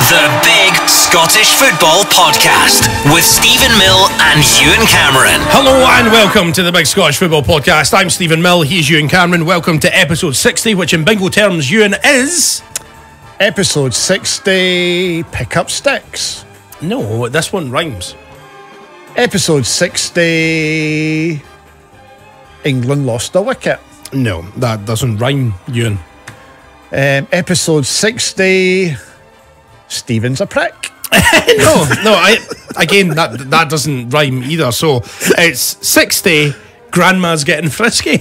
The Big Scottish Football Podcast with Stephen Mill and Ewen Cameron. Hello and welcome to the Big Scottish Football Podcast. I'm Stephen Mill, he's Ewen Cameron. Welcome to episode 60, which in bingo terms, Ewen, is... Episode 60, Pick Up Sticks. No, this one rhymes. Episode 60, England lost a wicket. No, that doesn't rhyme, Ewan. Episode 60, Stephen's a prick. That doesn't rhyme either. So it's 60, Grandma's getting frisky.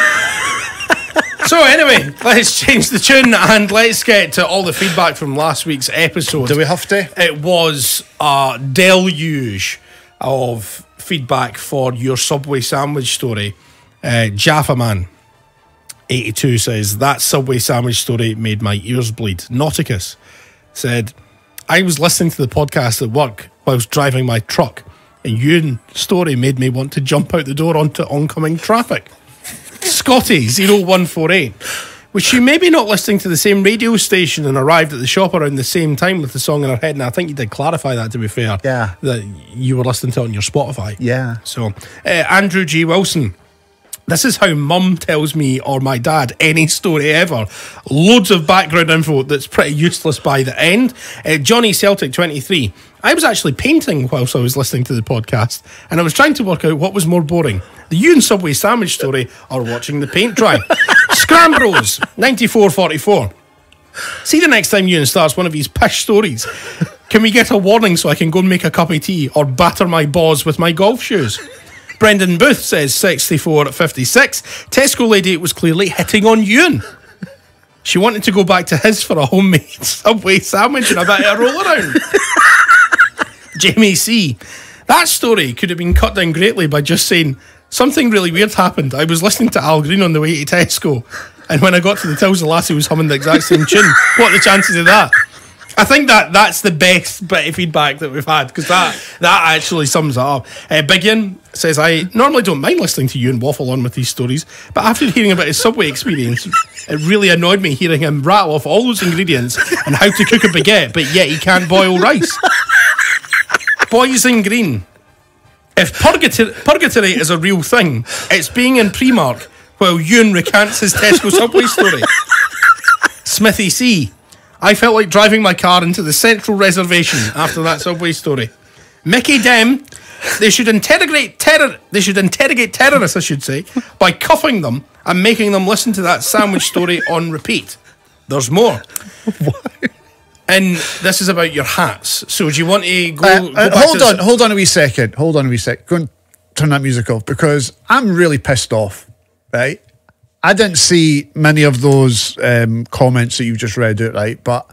So anyway, let's change the tune and let's get to all the feedback from last week's episode. Do we have to? It was a deluge of feedback for your Subway sandwich story. Jaffa Man 82 says, that Subway sandwich story made my ears bleed. Nauticus said, I was listening to the podcast at work whilst driving my truck, and Ewan's story made me want to jump out the door onto oncoming traffic. Scotty 0148, was you maybe not listening to the same radio station and arrived at the shop around the same time with the song in her head? And I think you did clarify that, to be fair. Yeah. That you were listening to it on your Spotify. Yeah. So, Andrew G. Wilson, this is how mum tells me or my dad any story ever. Loads of background info that's pretty useless by the end. Johnny Celtic 23. I was actually painting whilst I was listening to the podcast, and I was trying to work out what was more boring, the Ewan Subway sandwich story or watching the paint dry. Scrambros 9444. See the next time Ewan starts one of these pish stories, can we get a warning so I can go and make a cup of tea or batter my balls with my golf shoes? Brendan Booth says 6456. Tesco lady was clearly hitting on Ewan. She wanted to go back to his for a homemade Subway sandwich and a bit of a roll around. Jamie C. That story could have been cut down greatly by just saying, something really weird happened. I was listening to Al Green on the way to Tesco, and when I got to the tills, the lassie was humming the exact same tune. What are the chances of that? I think that's the best bit of feedback that we've had, because that actually sums it up. Big Ian says, I normally don't mind listening to you and waffle on with these stories, but after hearing about his Subway experience, it really annoyed me hearing him rattle off all those ingredients and how to cook a baguette, but yet he can't boil rice. Boys in Green. If purgatory is a real thing, it's being in Primark while Ewan recants his Tesco Subway story. Smithy C. I felt like driving my car into the central reservation after that Subway story. Mickey Dem. They should interrogate terrorists, I should say, by cuffing them and making them listen to that sandwich story on repeat. There's more. What? And this is about your hats. So do you want to go hold on a wee second. Go and turn that music off, because I'm really pissed off, right? I didn't see many of those comments that you just read out, right? But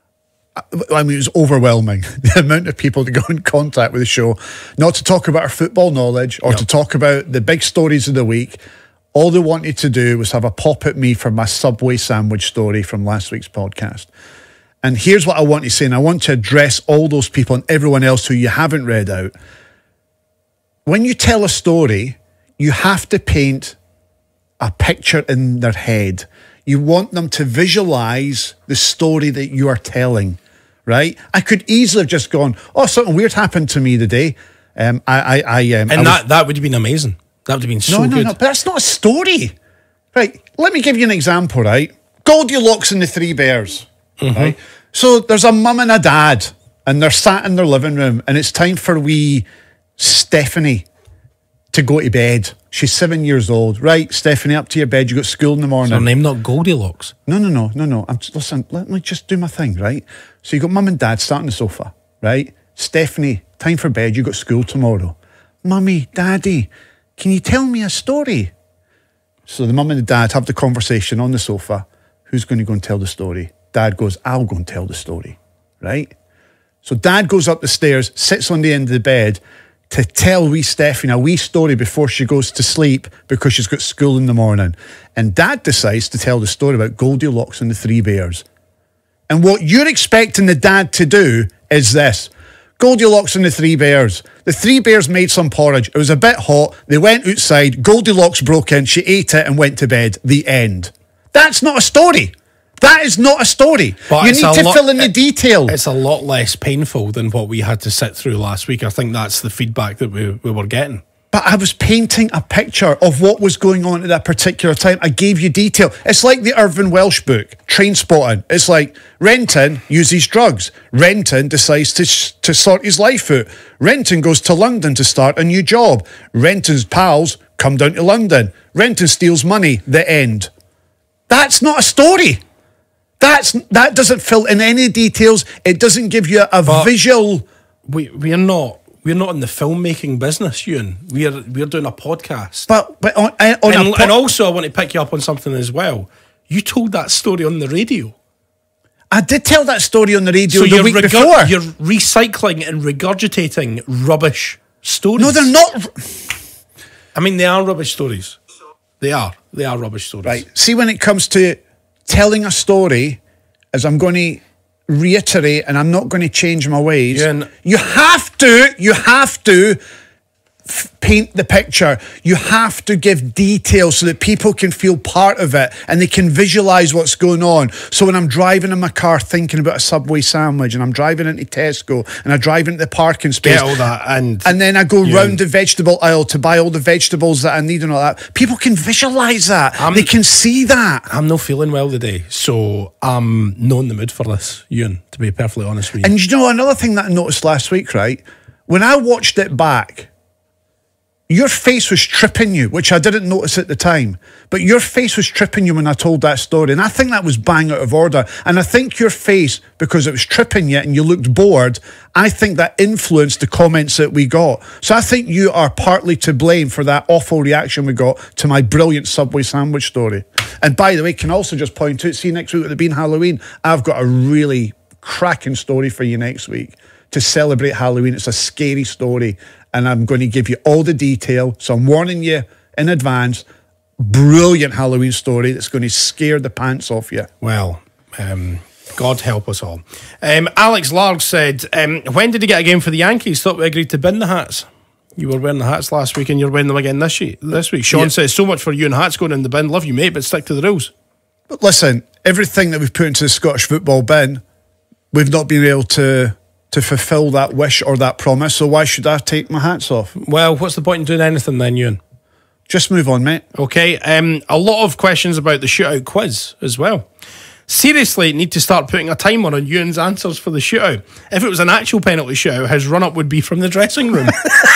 I mean, it was overwhelming, the amount of people to go in contact with the show, not to talk about our football knowledge or to talk about the big stories of the week. All they wanted to do was have a pop at me for my Subway sandwich story from last week's podcast. And here's what I want to say, and I want to address all those people and everyone else who you haven't read out. When you tell a story, you have to paint a picture in their head. You want them to visualise the story that you are telling, right? I could easily have just gone, oh, something weird happened to me today. That would have been amazing. That would have been so good. No, but that's not a story. Right, let me give you an example, right? Goldilocks and the Three Bears. Right? So there's a mum and a dad, and they're sat in their living room, and it's time for wee Stephanie to go to bed. She's 7 years old. Right, Stephanie, up to your bed. You got school in the morning. Is her name not Goldilocks? No. Listen, let me just do my thing, right? So you got mum and dad sat on the sofa, right? Stephanie, time for bed. You got school tomorrow. Mummy, Daddy, can you tell me a story? So the mum and the dad have the conversation on the sofa. Who's going to go and tell the story? Dad goes, I'll go and tell the story, right? So Dad goes up the stairs, sits on the end of the bed to tell wee Stephanie a wee story before she goes to sleep because she's got school in the morning. And Dad decides to tell the story about Goldilocks and the Three Bears. And what you're expecting the dad to do is this. Goldilocks and the Three Bears. The Three Bears made some porridge. It was a bit hot. They went outside. Goldilocks broke in. She ate it and went to bed. The end. That's not a story. That is not a story. But you need to fill in the detail. It's a lot less painful than what we had to sit through last week. I think that's the feedback that we were getting. But I was painting a picture of what was going on at that particular time. I gave you detail. It's like the Irvin Welsh book, Train Spotting. It's like Renton uses drugs. Renton decides to sort his life out. Renton goes to London to start a new job. Renton's pals come down to London. Renton steals money. The end. That's not a story. That doesn't fill in any details. It doesn't give you a visual. We're not in the filmmaking business, Ewan. We're doing a podcast. And also, I want to pick you up on something as well. You told that story on the radio. I did tell that story on the radio the week before. You're recycling and regurgitating rubbish stories. No, they're not. I mean, they are rubbish stories. They are rubbish stories. Right. See, when it comes to telling a story, as I'm going to reiterate, and I'm not going to change my ways. You have to paint the picture. You have to give detail so that people can feel part of it and they can visualise what's going on. So when I'm driving in my car thinking about a Subway sandwich, and I'm driving into Tesco, and I drive into the parking space, get all that, and then I go round the vegetable aisle to buy all the vegetables that I need and all that. People can visualise that. They can see that. I'm not feeling well today, so I'm not in the mood for this, Ewan, to be perfectly honest with you. And you know, another thing that I noticed last week, right? When I watched it back, your face was tripping you, which I didn't notice at the time. But your face was tripping you when I told that story. And I think that was bang out of order. And I think your face, because it was tripping you and you looked bored, I think that influenced the comments that we got. So I think you are partly to blame for that awful reaction we got to my brilliant Subway sandwich story. And by the way, can I also just point out, see, next week with it being Halloween, I've got a really cracking story for you next week to celebrate Halloween. It's a scary story. And I'm going to give you all the detail. So I'm warning you in advance. Brilliant Halloween story that's going to scare the pants off you. Well, God help us all. Alex Larg said, when did he get a game for the Yankees? Thought we agreed to bin the hats. You were wearing the hats last week and you're wearing them again this week. Sean says, so much for you and hats going in the bin. Love you, mate, but stick to the rules. But listen, everything that we've put into the Scottish football bin, we've not been able to fulfil that wish or that promise, so why should I take my hats off? Well, what's the point in doing anything then, Ewan? Just move on, mate. Okay, a lot of questions about the shootout quiz as well. Seriously, need to start putting a timer on Ewan's answers for the shootout. If it was an actual penalty shootout, his run-up would be from the dressing room.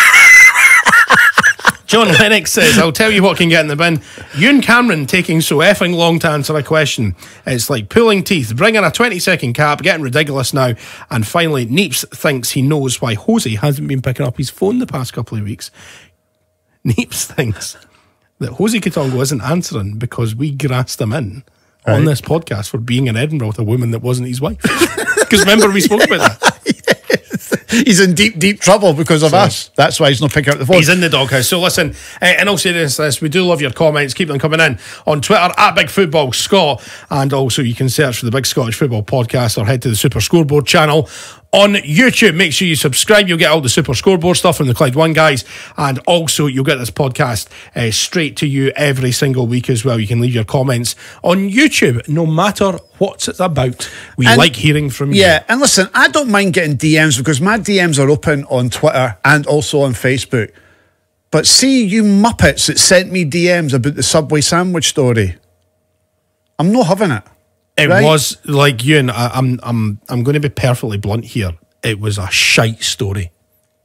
John Lennox says, I'll tell you what can get in the bin. Ewen Cameron taking so effing long to answer a question. It's like pulling teeth, bringing a 20-second cap, getting ridiculous now. And finally, Neeps thinks he knows why Jose hasn't been picking up his phone the past couple of weeks. Neeps thinks that Jose Quitongo isn't answering because we grassed him in on this podcast for being in Edinburgh with a woman that wasn't his wife. Because remember, we spoke about that. He's in deep, deep trouble because of us. That's why he's not picking up the phone. He's in the doghouse. So listen, in all seriousness, we do love your comments. Keep them coming in on Twitter at Big Football Scott, and also you can search for the Big Scottish Football Podcast or head to the Super Scoreboard channel on YouTube. Make sure you subscribe. You'll get all the Super Scoreboard stuff from the Clyde One guys, and also you'll get this podcast straight to you every single week as well. You can leave your comments on YouTube, no matter what it's about. We like hearing from you. Yeah, and listen, I don't mind getting DMs because my DMs are open on Twitter and also on Facebook. But see, you muppets that sent me DMs about the Subway sandwich story, I'm not having it. It was like you, and I'm going to be perfectly blunt here. It was a shite story,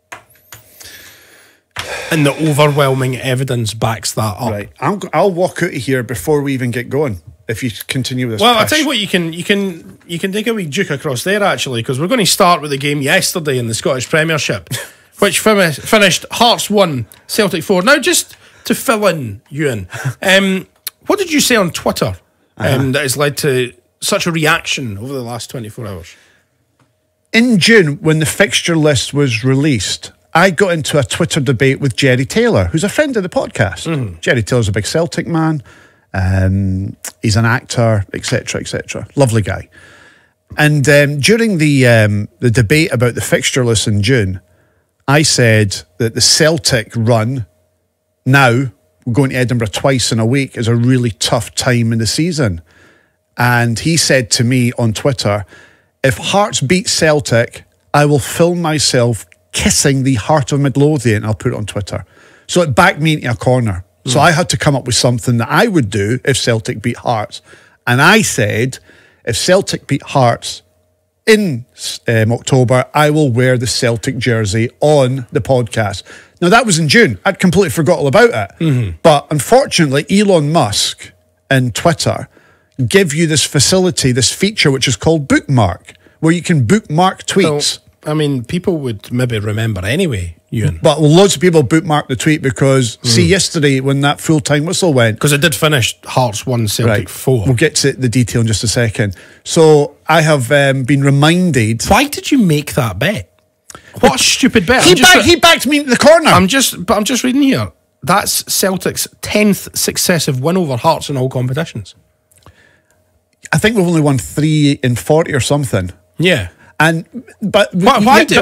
and the overwhelming evidence backs that up. Right, I'll walk out of here before we even get going. If you continue with this, well, I'll tell you what, you can take a wee juke across there actually, because we're going to start with the game yesterday in the Scottish Premiership, which finished Hearts 1, Celtic 4. Now, just to fill in, Ewan, what did you say on Twitter? That has led to such a reaction over the last 24 hours. In June, when the fixture list was released, I got into a Twitter debate with Jerry Taylor, who's a friend of the podcast. Jerry Taylor's a big Celtic man. He's an actor, etc., etc. Lovely guy. And during the debate about the fixture list in June, I said that the Celtic run now, going to Edinburgh twice in a week, is a really tough time in the season. And he said to me on Twitter, if Hearts beat Celtic, I will film myself kissing the heart of Midlothian. I'll put it on Twitter. So it backed me into a corner. So I had to come up with something that I would do if Celtic beat Hearts. And I said, if Celtic beat Hearts in October, I will wear the Celtic jersey on the podcast. Now, that was in June. I'd completely forgot all about it. Mm-hmm. But unfortunately, Elon Musk and Twitter give you this facility, this feature, which is called Bookmark, where you can bookmark tweets. So, I mean, people would maybe remember anyway, Ewan. But loads of people bookmarked the tweet because, see, yesterday when that full-time whistle went... Because it did finish Hearts 1, Celtic 4. We'll get to the detail in just a second. So I have been reminded... Why did you make that bet? What a stupid bet. He backed me in the corner. I'm just reading here. That's Celtic's 10th successive win over Hearts in all competitions. I think we've only won 3 in 40 or something. Yeah. But why do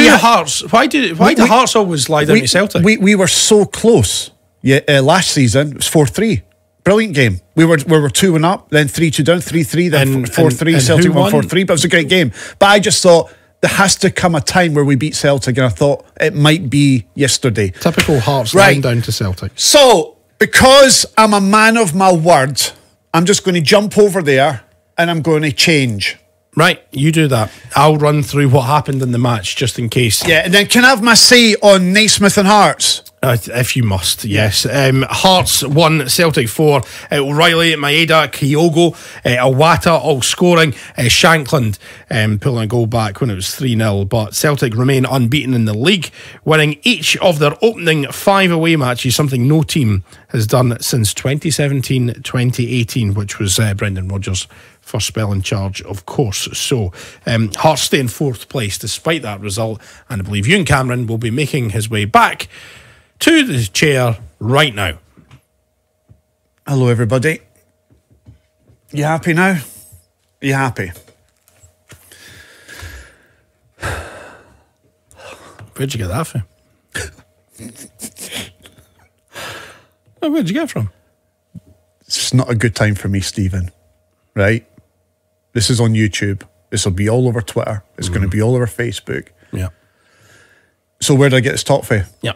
Hearts always lie down to Celtic? We were so close. Yeah, last season it was 4-3. Brilliant game. We were 2-1 up, then 3-2 down, 3-3, then 4-3. Celtic won 4-3. But it was a great game. But I just thought there has to come a time where we beat Celtic, and I thought it might be yesterday. Typical Hearts lying down to Celtic. So because I'm a man of my word, I'm just going to jump over there and I'm going to change. Right, you do that. I'll run through what happened in the match just in case. Yeah, and then can I have my say on Naismith and Hearts? If you must, yes. Hearts 1, Celtic 4. O'Reilly, Maeda, Kyogo, Iwata all scoring. Shankland pulling a goal back when it was 3-0. But Celtic remain unbeaten in the league, winning each of their opening 5 away matches, something no team has done since 2017-2018, which was Brendan Rodgers' first spell in charge, of course. So Hearts stay in 4th place despite that result, and I believe Ewen Cameron will be making his way back to the chair right now. Hello, everybody. You happy now? You happy? Where'd you get that from? Where'd you get it from? It's not a good time for me, Stephen. Right? This is on YouTube. This will be all over Twitter. It's going to be all over Facebook. Yeah. So where did I get this top for? Yeah.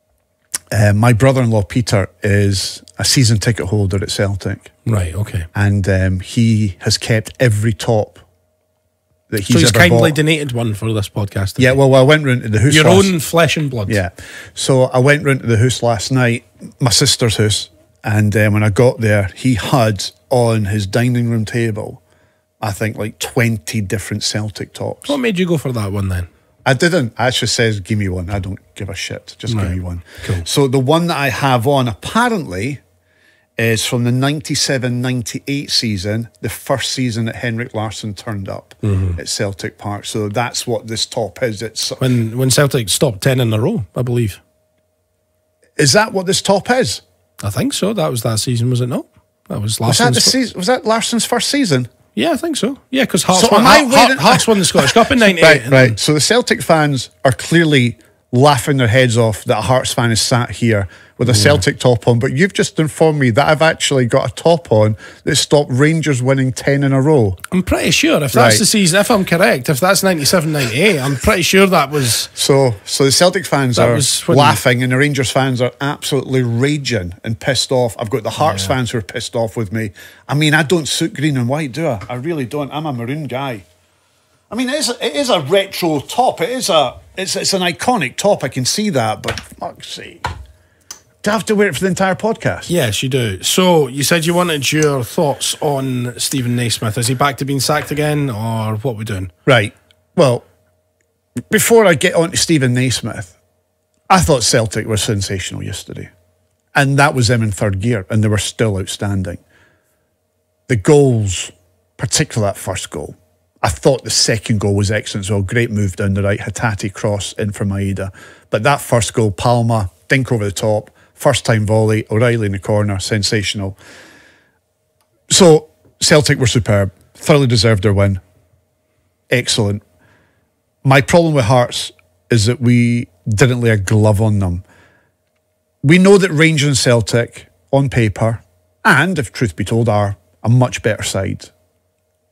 My brother-in-law, Peter, is a season ticket holder at Celtic. Right, okay. And he has kept every top that he's ever bought. So he's kindly donated one for this podcast. Yeah, well, I went round to the house. Your own flesh and blood. Yeah. So I went round to the house last night, my sister's house, and when I got there, he had on his dining room table, I think, like 20 different Celtic tops. What made you go for that one then? I didn't. I actually says, give me one. I don't give a shit. Just give me one. Cool. So the one that I have on, apparently, is from the 97-98 season, the first season that Henrik Larsson turned up at Celtic Park. So that's what this top is. It's when Celtic stopped 10 in a row, I believe. Is that what this top is? I think so. That was that season, was it not? That was Larsson's. Was that Larsson's first season? Yeah, I think so. Yeah, because Hearts, Hearts won the Scottish Cup in 98. Right. So the Celtic fans are clearly laughing their heads off that a Hearts fan is sat here with a Celtic top on, but you've just informed me that I've actually got a top on that stopped Rangers winning 10 in a row. I'm pretty sure, if that's the season, if I'm correct, if that's 97-98, I'm pretty sure that was... So the Celtic fans are laughing and the Rangers fans are absolutely raging and pissed off. I've got the Hearts fans who are pissed off with me. I mean, I don't suit green and white, do I? I really don't. I'm a maroon guy. I mean, it is a retro top. It's an iconic top. I can see that, but fuck's sake. Do I have to wear it for the entire podcast? Yes, you do. So, you said you wanted your thoughts on Stephen Naismith. Is he back to being sacked again, or what are we doing? Right. Well, before I get on to Stephen Naismith, I thought Celtic were sensational yesterday. And that was them in third gear, and they were still outstanding. The goals, particularly that first goal, I thought the second goal was excellent as well. Great move down the right, Hatate cross in for Maeda. But that first goal, Palma, dink over the top, first time volley, O'Reilly in the corner, sensational. So Celtic were superb, thoroughly deserved their win. Excellent. My problem with Hearts is that we didn't lay a glove on them. We know that Rangers and Celtic, on paper, and if truth be told, are a much better side.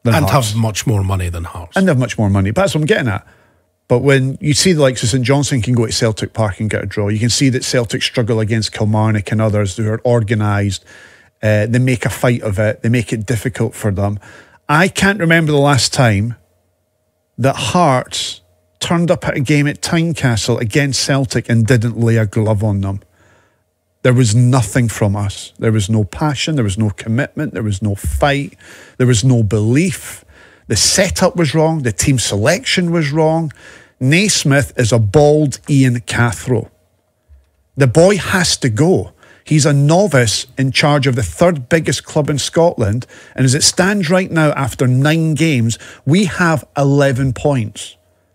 and Hearts. have much more money than Hearts. And they have much more money. But that's what I'm getting at. But when you see the likes of St Johnstone can go to Celtic Park and get a draw, you can see that Celtic struggle against Kilmarnock and others who are organised. They make a fight of it. They make it difficult for them. I can't remember the last time that Hearts turned up at a game at Tynecastle against Celtic and didn't lay a glove on them. There was nothing from us. There was no passion. There was no commitment. There was no fight. There was no belief. The setup was wrong. The team selection was wrong. Naismith is a bald Ewen Cathro. The boy has to go. He's a novice in charge of the third biggest club in Scotland. And as it stands right now, after 9 games, we have 11 points.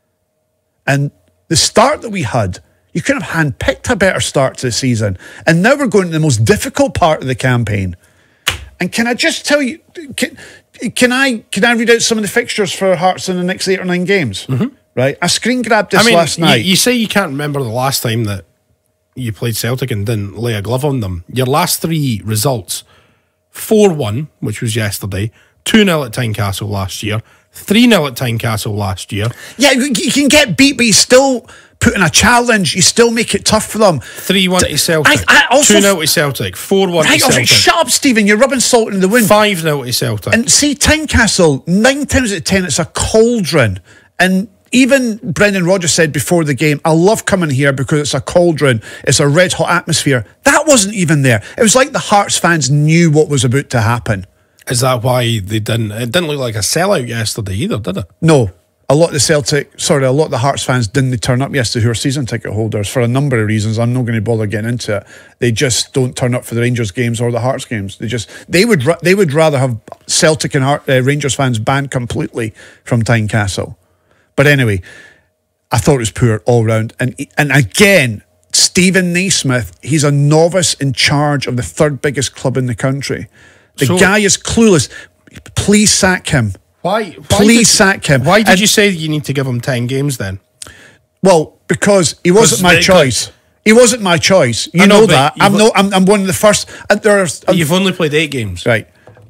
And the start that we had, you could have handpicked a better start to the season. And now we're going to the most difficult part of the campaign. And can I just tell you, can I read out some of the fixtures for Hearts in the next 8 or 9 games? Mm-hmm. Right? I screen grabbed this last night. You say you can't remember the last time that you played Celtic and didn't lay a glove on them. Your last 3 results, 4-1, which was yesterday, 2-0 at Tynecastle last year, 3-0 at Tynecastle last year. Yeah, you can get beat, but you still put in a challenge. You still make it tough for them. 3-1 to Celtic, 2-0 to Celtic, 4-1 to Celtic. Shut up, Stephen. You're rubbing salt in the wind. 5-0 to Celtic. And see, Tynecastle, 9 times out of 10, it's a cauldron. And even Brendan Rodgers said before the game, I love coming here because it's a cauldron. It's a red hot atmosphere. That wasn't even there. It was like the Hearts fans knew what was about to happen. Is that why they didn't? It didn't look like a sellout yesterday either, did it? No. A lot of the Hearts fans didn't turn up yesterday who are season ticket holders for a number of reasons. I'm not going to bother getting into it. They just don't turn up for the Rangers games or the Hearts games. They would rather have Celtic and Rangers fans banned completely from Tynecastle. But anyway, I thought it was poor all round. And again, Stephen Naismith, he's a novice in charge of the third biggest club in the country. The guy is clueless. Please sack him. Please sack him. Why did you say you need to give him 10 games then? Well, because he wasn't my choice. He wasn't my choice. You know that. I'm one of the first. You've only played 8 games. Right.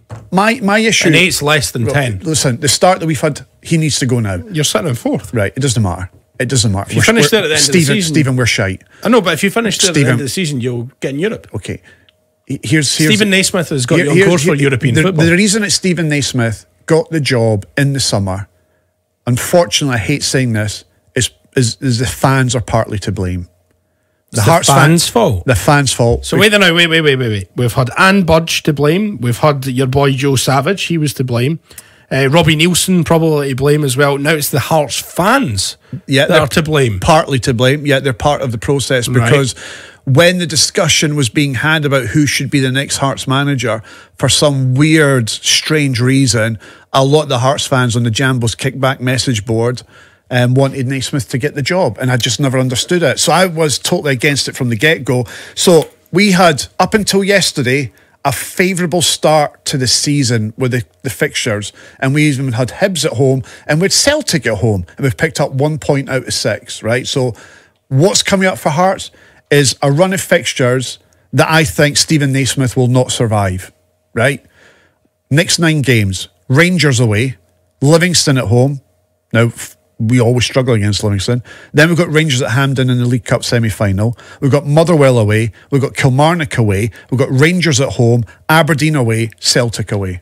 My issue. And 8's less than 10. Listen, the start that we've had, he needs to go now. You're sitting in 4th. Right. It doesn't matter. It doesn't matter. If you finish there at the end of the season. Stephen, we're shite. I know, but if you finish there at the end of the season, you'll get in Europe. Okay. Stephen Naismith has got you on course for European football. The reason that Stephen Naismith got the job in the summer, unfortunately, I hate saying this, is the fans are partly to blame. The Hearts fans' fault. The fans' fault. So wait. We've had Anne Budge to blame. We've had your boy Joe Savage. He was to blame. Robbie Nielsen probably to blame as well. Now it's the Hearts fans that are to blame. Partly to blame. Yeah, they're part of the process because when the discussion was being had about who should be the next Hearts manager, for some weird, strange reason, a lot of the Hearts fans on the Jambos kickback message board wanted Naismith to get the job, and I just never understood it. So I was totally against it from the get-go. So we had, up until yesterday, a favourable start to the season with the fixtures, and we even had Hibs at home and with Celtic at home, and we've picked up 1 point out of 6, right? So what's coming up for Hearts is a run of fixtures that I think Stephen Naismith will not survive, right? Next 9 games, Rangers away, Livingston at home. Now, we always struggle against Livingston. Then we've got Rangers at Hampden in the League Cup semi-final. We've got Motherwell away. We've got Kilmarnock away. We've got Rangers at home, Aberdeen away, Celtic away.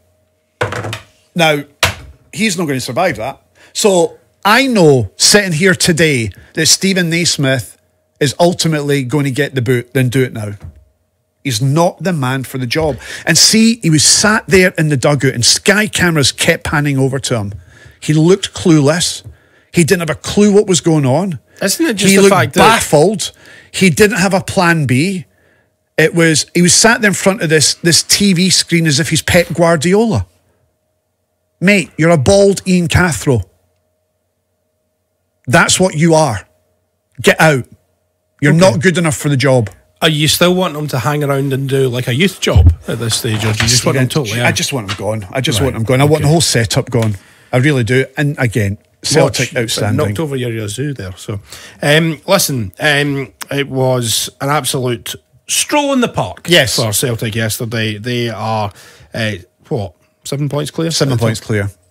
Now, he's not going to survive that. So I know, sitting here today, that Stephen Naismith is ultimately going to get the boot, then do it now. He's not the man for the job. And see, he was sat there in the dugout and Sky cameras kept panning over to him. He looked clueless. He didn't have a clue what was going on. Isn't it just he the looked fact baffled. He didn't have a plan B. He was sat there in front of this TV screen as if he's Pep Guardiola. Mate, you're a bald Ewen Cathro. That's what you are. Get out. You're not good enough for the job. Are you still wanting him to hang around and do like a youth job at this stage, or do you just want him totally out? I just want him gone. I want him gone. I want the whole setup gone. I really do. And again, Celtic outstanding. Knocked over your Yazoo there. So, listen, it was an absolute stroll in the park for Celtic yesterday. They are, 7 points clear? 7 points clear.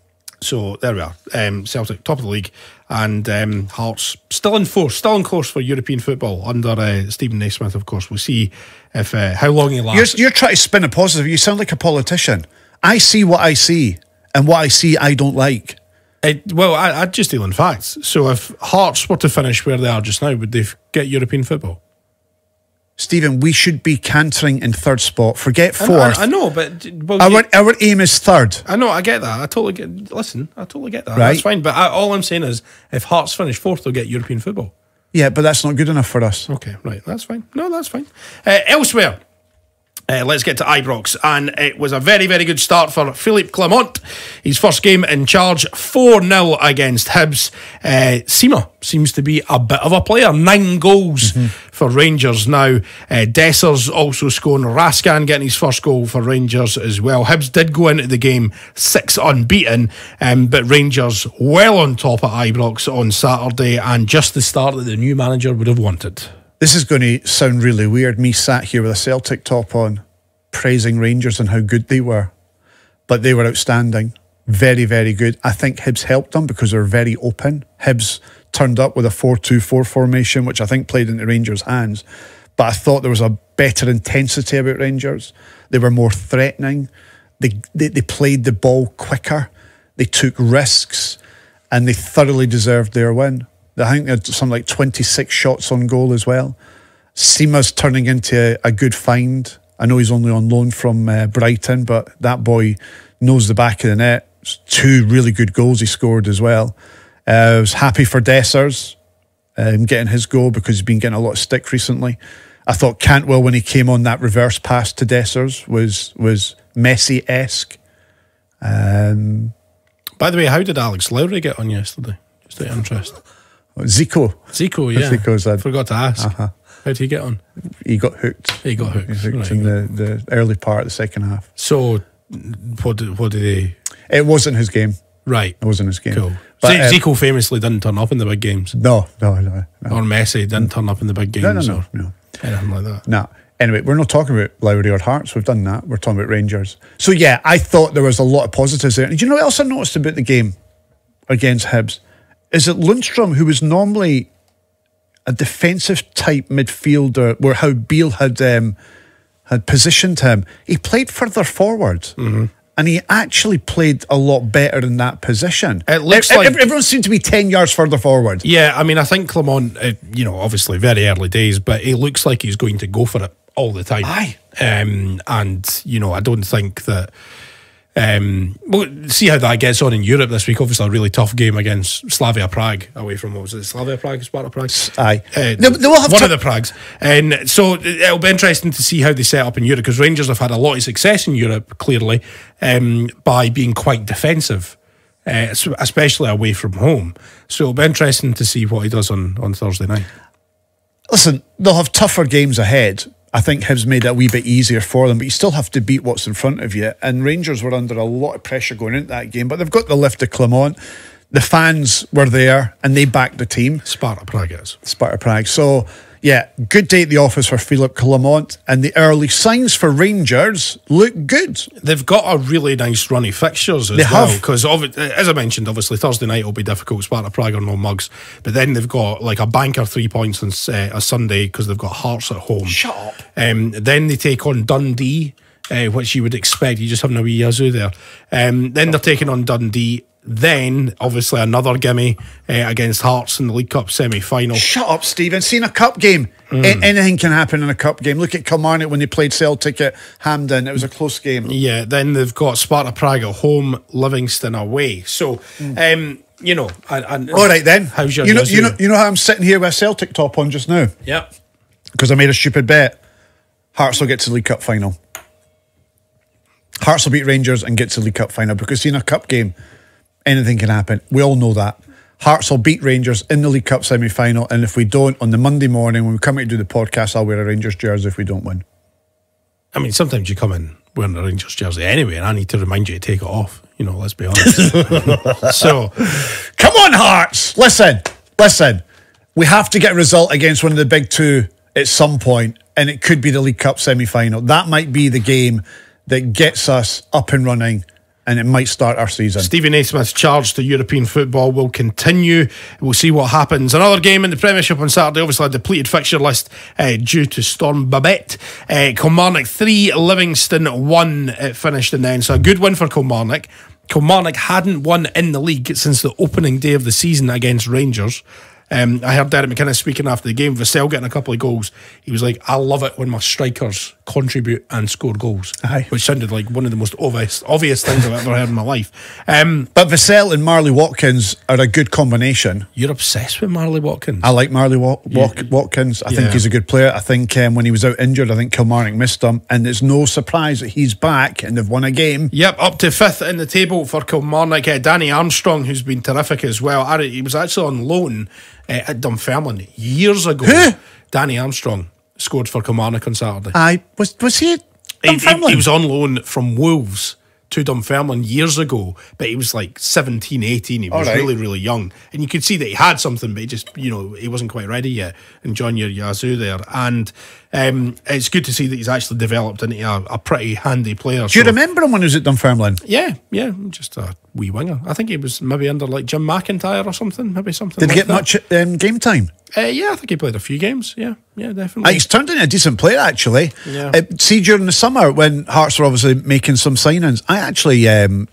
So there we are. Celtic top of the league, and Hearts still in force, still on course for European football under Stephen Naismith. Of course, we'll see if how long he lasts. You're trying to spin a positive. You sound like a politician. I see what I see, and what I see I don't like. Well, I just deal in facts. So if Hearts were to finish where they are just now, would they get European football? Stephen, we should be cantering in third spot. Forget fourth. I know, but our aim is third. I know, I get that. I totally get that. Right. That's fine. But all I'm saying is, if Hearts finish fourth, they'll get European football. Yeah, but that's not good enough for us. Okay, right. That's fine. No, that's fine. Elsewhere. Let's get to Ibrox, and it was a very, very good start for Philippe Clement. His first game in charge, 4-0 against Hibs. Sima seems to be a bit of a player. 9 goals for Rangers now. Dessers also scoring. Raskan getting his first goal for Rangers as well. Hibs did go into the game 6 unbeaten, but Rangers well on top at Ibrox on Saturday, and just the start that the new manager would have wanted. This is going to sound really weird, me sat here with a Celtic top on, praising Rangers and how good they were. But they were outstanding. Very, very good. I think Hibs helped them because they were very open. Hibs turned up with a 4-2-4 formation, which I think played into Rangers' hands. But I thought there was a better intensity about Rangers. They were more threatening. They played the ball quicker. They took risks. And they thoroughly deserved their win. I think they had something like 26 shots on goal as well. Sima's turning into a good find. I know he's only on loan from Brighton, but that boy knows the back of the net. 2 really good goals he scored as well. I was happy for Dessers getting his goal because he's been getting a lot of stick recently. I thought Cantwell, when he came on that reverse pass to Dessers, was Messi-esque. By the way, how did Alex Lowry get on yesterday? Just out of interest. Zico, yeah. Zico's forgot to ask. How did he get on? He got hooked. He got hooked. Right. In the early part of the second half. So, what did he... It wasn't his game. Right. It wasn't his game. Cool. But, Zico famously didn't turn up in the big games. No. Or Messi didn't turn up in the big games. No. Anything like that. No. Anyway, we're not talking about Lowry or Hearts. We've done that. We're talking about Rangers. So, yeah, I thought there was a lot of positives there. And do you know what else I noticed about the game against Hibs? Is that Lundstrom, who was normally a defensive type midfielder, where how Beale had positioned him, he played further forward, and he actually played a lot better in that position. It looks like everyone seemed to be 10 yards further forward. Yeah, I mean, I think Clement, obviously very early days, but he looks like he's going to go for it all the time. Aye, and I don't think that. We'll see how that gets on in Europe this week. Obviously a really tough game against Slavia Prague away from, what was it, Slavia Prague, Sparta Prague? Aye. They will have one of the Pragues, and so it'll be interesting to see how they set up in Europe, because Rangers have had a lot of success in Europe clearly by being quite defensive, especially away from home. So it'll be interesting to see what he does on Thursday night. Listen, they'll have tougher games ahead. I think Hibs made it a wee bit easier for them, but you still have to beat what's in front of you. And Rangers were under a lot of pressure going into that game, but they've got the lift of Clement. The fans were there and they backed the team. Sparta Prague is. Sparta Prague. So, yeah, good day at the office for Philippe Clement, and the early signs for Rangers look good. They've got a really nice run of fixtures as well, because as I mentioned, obviously Thursday night will be difficult. Sparta Prague are no mugs, but then they've got like a banker 3 points on a Sunday because they've got Hearts at home. Shut up. Then they take on Dundee, which you would expect. You just having a wee yazoo there. Then they're taking on Dundee. Then, obviously, another gimme against Hearts in the League Cup semi-final. Shut up, Stephen. Seen a cup game. Anything can happen in a cup game. Look at Kilmarnock when they played Celtic at Hampden. It was a close game. Yeah, then they've got Sparta Prague at home, Livingston away. So, all right then. How's your you know how I'm sitting here with a Celtic top on just now? Yeah. Because I made a stupid bet. Hearts will get to the League Cup final. Hearts will beat Rangers and get to the League Cup final, because in a cup game, anything can happen. We all know that. Hearts will beat Rangers in the League Cup semi-final, and if we don't, on the Monday morning when we come out to do the podcast, I'll wear a Rangers jersey if we don't win. I mean, sometimes you come in wearing a Rangers jersey anyway, and I need to remind you to take it off. Let's be honest. So, come on, Hearts! Listen. We have to get a result against one of the big two at some point, and it could be the League Cup semi-final. That might be the game that gets us up and running and it might start our season. Stephen Naismith's charge to European football will continue. We'll see what happens. Another game in the Premiership on Saturday, obviously a depleted fixture list due to Storm Babette. Kilmarnock 3, Livingston 1 it finished in the end. So a good win for Kilmarnock. Kilmarnock hadn't won in the league since the opening day of the season against Rangers. I heard Derek McInnes speaking after the game, Vassell getting a couple of goals. He was like, I love it when my strikers contribute and score goals. Aye. Which sounded like one of the most obvious things I've ever heard in my life. But Vassell and Marley Watkins are a good combination. You're obsessed with Marley Watkins. I like Marley Watkins. I think he's a good player. I think when he was out injured, I think Kilmarnock missed him. And it's no surprise that he's back and they've won a game. Yep, up to 5th in the table for Kilmarnock. Danny Armstrong, who's been terrific as well. He was actually on loan at Dunfermline years ago. Who? Danny Armstrong scored for Kilmarnock on Saturday. Was he at Dunfermline? He was on loan from Wolves to Dunfermline years ago, but he was like 17, 18. He was really, really young. And you could see that he had something, but he just, he wasn't quite ready yet. And John Yazoo there. And it's good to see that he's actually developed into a pretty handy player. Do you remember him when he was at Dunfermline? Yeah, just a wee winger. I think he was maybe under like Jim McIntyre or something, maybe something. Did he like get that. much game time? Yeah, I think he played a few games. Yeah, definitely. He's turned into a decent player, actually. Yeah. See, during the summer, when Hearts were obviously making some signings, I actually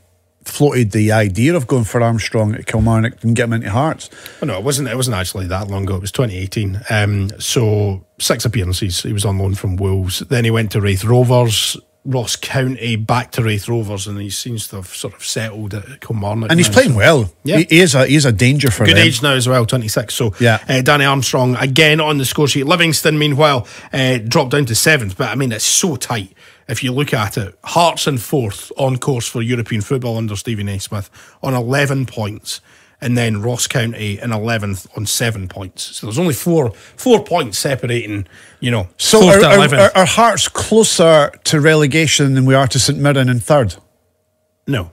floated the idea of going for Armstrong at Kilmarnock and get him into Hearts. Oh, no, it wasn't actually that long ago. It was 2018. So 6 appearances. He was on loan from Wolves. Then he went to Raith Rovers, Ross County, back to Raith Rovers, and he seems to have sort of settled at Kilmarnock. And he's playing well. Yeah. He is a danger for good them. age now as well, 26. So yeah. Danny Armstrong again on the score sheet. Livingston, meanwhile, dropped down to 7th, but I mean it's so tight. If you look at it, Hearts in 4th on course for European football under Stephen Naismith on 11 points. And then Ross County in 11th on 7 points. So there's only four points separating, So 4th to 11th. are Hearts closer to relegation than we are to St Mirren in 3rd? No.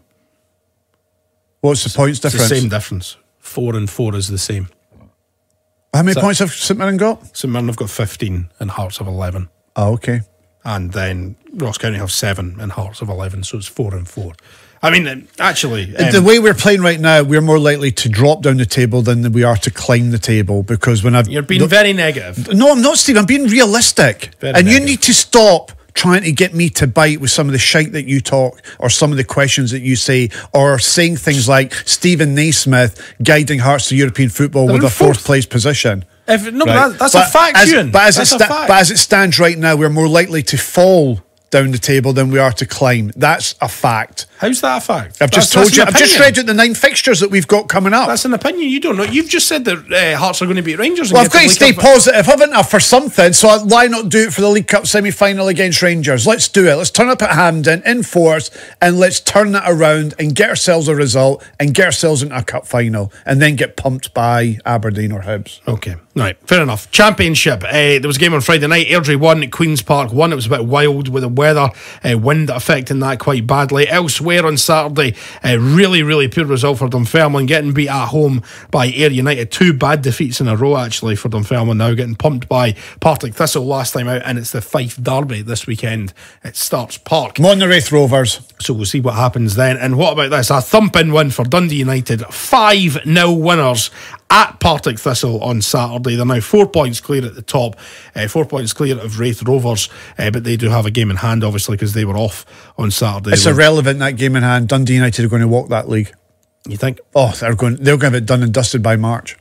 What's the points difference? It's the same difference. 4 and 4 is the same. How many points have St Mirren got? St Mirren have got 15 and Hearts have 11. Oh, okay. And then Ross County have 7 and Hearts have 11, so it's 4 and 4. I mean, actually... the way we're playing right now, we're more likely to drop down the table than we are to climb the table, because when You're being very negative. No, I'm not, Steve. I'm being realistic. Very and negative. You need to stop trying to get me to bite with some of the shite that you talk, or some of the questions that you say, or saying things like Stephen Naismith guiding Hearts to European football with a 4th place position. Right. But That's a fact, Ewan. But as it stands right now, we're more likely to fall down the table than we are to climb. That's a fact. How's that a fact? I've just told you. I've just read out the 9 fixtures that we've got coming up. That's an opinion. You don't know. You've just said that Hearts are going to beat Rangers. Well, I've got to stay positive, haven't I, for something? So why not do it for the League Cup semi-final against Rangers? Let's do it. Let's turn up at Hampden in force, and let's turn that around and get ourselves a result and get ourselves into a cup final, and then get pumped by Aberdeen or Hibs. Okay, right, fair enough. Championship. There was a game on Friday night. Airdrie 1, Queen's Park 1. It was a bit wild with the weather, wind affecting that quite badly. Elsewhere on Saturday, really, really poor result for Dunfermline, getting beat at home by Ayr United. 2 bad defeats in a row, actually, for Dunfermline now, getting pumped by Partick Thistle last time out, and it's the Fife Derby this weekend at Starts Park. Come on, the Raith Rovers. So we'll see what happens then. And what about this? A thumping win for Dundee United. 5-0 winners at Partick Thistle on Saturday. They're now 4 points clear at the top, 4 points clear of Raith Rovers, but they do have a game in hand, obviously, because they were off on Saturday. It's irrelevant, that game in hand. Dundee United are going to walk that league. You think? Oh, they're going to have it done and dusted by March.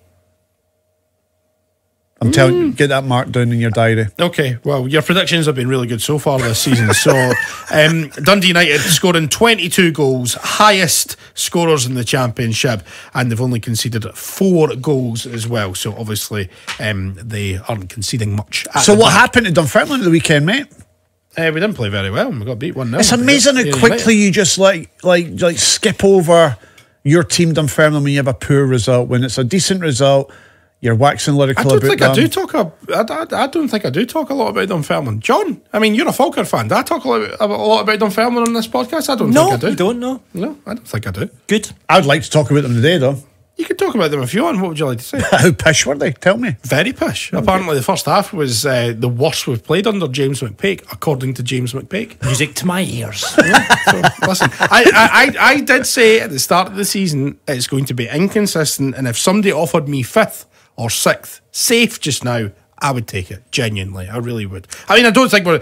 I'm telling you, get that mark down in your diary. Okay, well, your predictions have been really good so far this season. So, Dundee United scoring 22 goals, highest scorers in the Championship, and they've only conceded 4 goals as well. So, obviously, they aren't conceding much. So, what happened to Dunfermline at the weekend, mate? We didn't play very well. We got beat 1-0. It's amazing how quickly you just like skip over your team, Dunfermline, when you have a poor result. When it's a decent result, you're waxing lyrical about them. I don't think I do talk a lot about Dunfermline. John, I mean, you're a Falkirk fan. Do I talk a lot about Dunfermline on this podcast? I don't think I do. No, you don't know. No, I don't think I do. Good. I'd like to talk about them today, though. You could talk about them if you want. What would you like to say? How pish were they? Tell me. Very pish. Okay. Apparently, the first half was the worst we've played under James McPake, according to James McPake. Music to my ears. So, listen, I did say at the start of the season it's going to be inconsistent, and if somebody offered me 5th or 6th, safe just now, I would take it. Genuinely, I really would. I mean, I don't think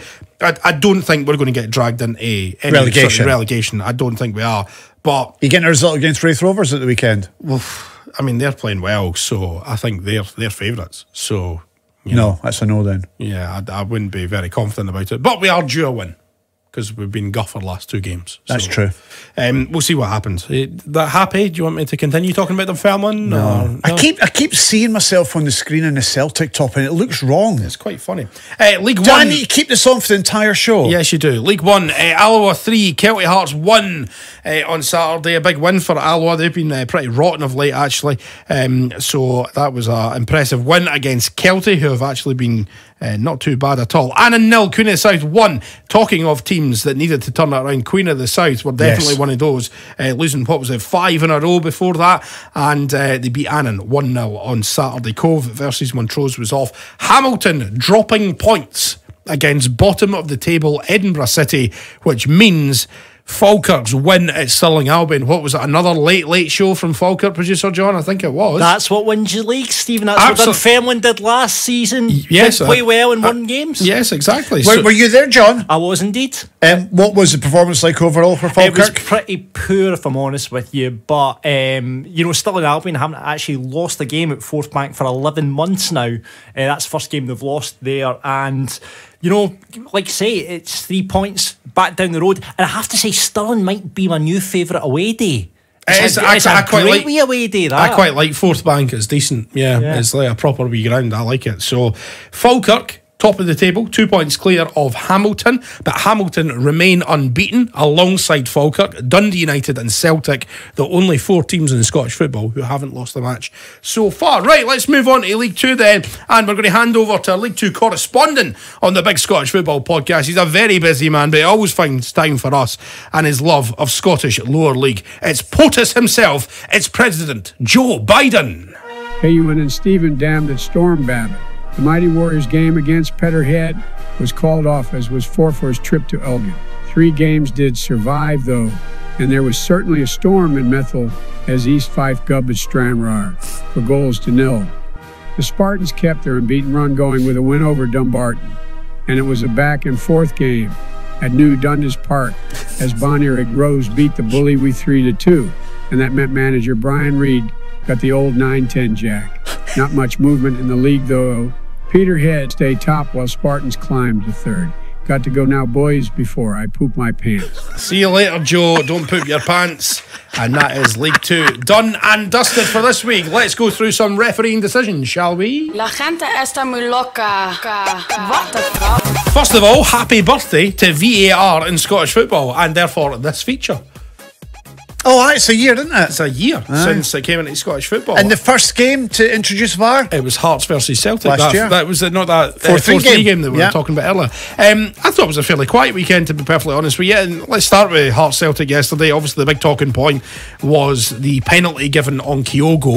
we're going to get dragged into any relegation. Sort of relegation. I don't think we are. But you getting a result against Wraith Rovers at the weekend? Well, I mean, they're playing well, so I think they're favourites. So no, that's a no then. Yeah, I wouldn't be very confident about it. But we are due a win, because we've been guffer last 2 games. That's true. We'll see what happens. That happy? Do you want me to continue talking about them, Fairmont? No. I keep seeing myself on the screen in the Celtic top, and it looks wrong. It's quite funny. League Do 1. I need to keep this on for the entire show? Yes, you do. League 1, Alloa 3, Celtic Hearts 1 on Saturday. A big win for Alloa. They've been pretty rotten of late, actually. So that was an impressive win against Celtic, who have actually been not too bad at all. Annan 0, Queen of the South 1. Talking of teams that needed to turn it around, Queen of the South were definitely one of those. Losing, what was it, 5 in a row before that, and they beat Annan 1-0 on Saturday. Cove versus Montrose was off. Hamilton dropping points against bottom of the table Edinburgh City, which means Falkirk's win at Stirling Albion. What was it? Another late show from Falkirk, producer John? I think it was. That's what wins you league, Stephen. That's what Dunfermline did last season. Yes, did play well and won games. Yes, exactly. Were you there, John? I was indeed. What was the performance like overall for Falkirk? It was pretty poor, if I'm honest with you. But Stirling Albion haven't actually lost a game at Forth Bank for 11 months now. That's the first game they've lost there, and like you say, it's 3 points back down the road. And I have to say, Stirling might be my new favourite away day. It's a great wee away day, that. I quite like Forth Bank. It's decent. Yeah, it's like a proper wee ground. I like it. So, Falkirk, top of the table, 2 points clear of Hamilton, but Hamilton remain unbeaten alongside Falkirk, Dundee United and Celtic, the only 4 teams in Scottish football who haven't lost a match so far. Right, let's move on to League 2 then, and we're going to hand over to our League 2 correspondent on the Big Scottish Football Podcast. He's a very busy man, but he always finds time for us and his love of Scottish lower league. It's POTUS himself, it's President Joe Biden. Hey, Ewan and Stephen damned at Stormbabbin. The Mighty Warriors game against Peterhead was called off, as was Forfor's trip to Elgin. 3 games did survive, though, and there was certainly a storm in Methil as East Fife gubbed Stranraer for 0-0. The Spartans kept their unbeaten run going with a win over Dumbarton, and it was a back-and-forth game at New Dundas Park as Bonnyrigg Rose beat the Bully We 3-2, and that meant manager Brian Reid got the old 9-10 jack. Not much movement in the league, though. Peterhead stayed top while Spartans climbed to 3rd. Got to go now, boys, before I poop my pants. See you later, Joe. Don't poop your pants. And that is League 2 done and dusted for this week. Let's go through some refereeing decisions, shall we? La gente está muy loca. What the fuck? First of all, happy birthday to VAR in Scottish football, and therefore this feature. Oh, it's a year, isn't it? It's a year since it came into Scottish football. And the first game to introduce VAR? It was Hearts versus Celtic last year. That was not that 4-3 game that we were talking about earlier. I thought it was a fairly quiet weekend, to be perfectly honest with you. And let's start with Hearts Celtic yesterday. Obviously, the big talking point was the penalty given on Kyogo.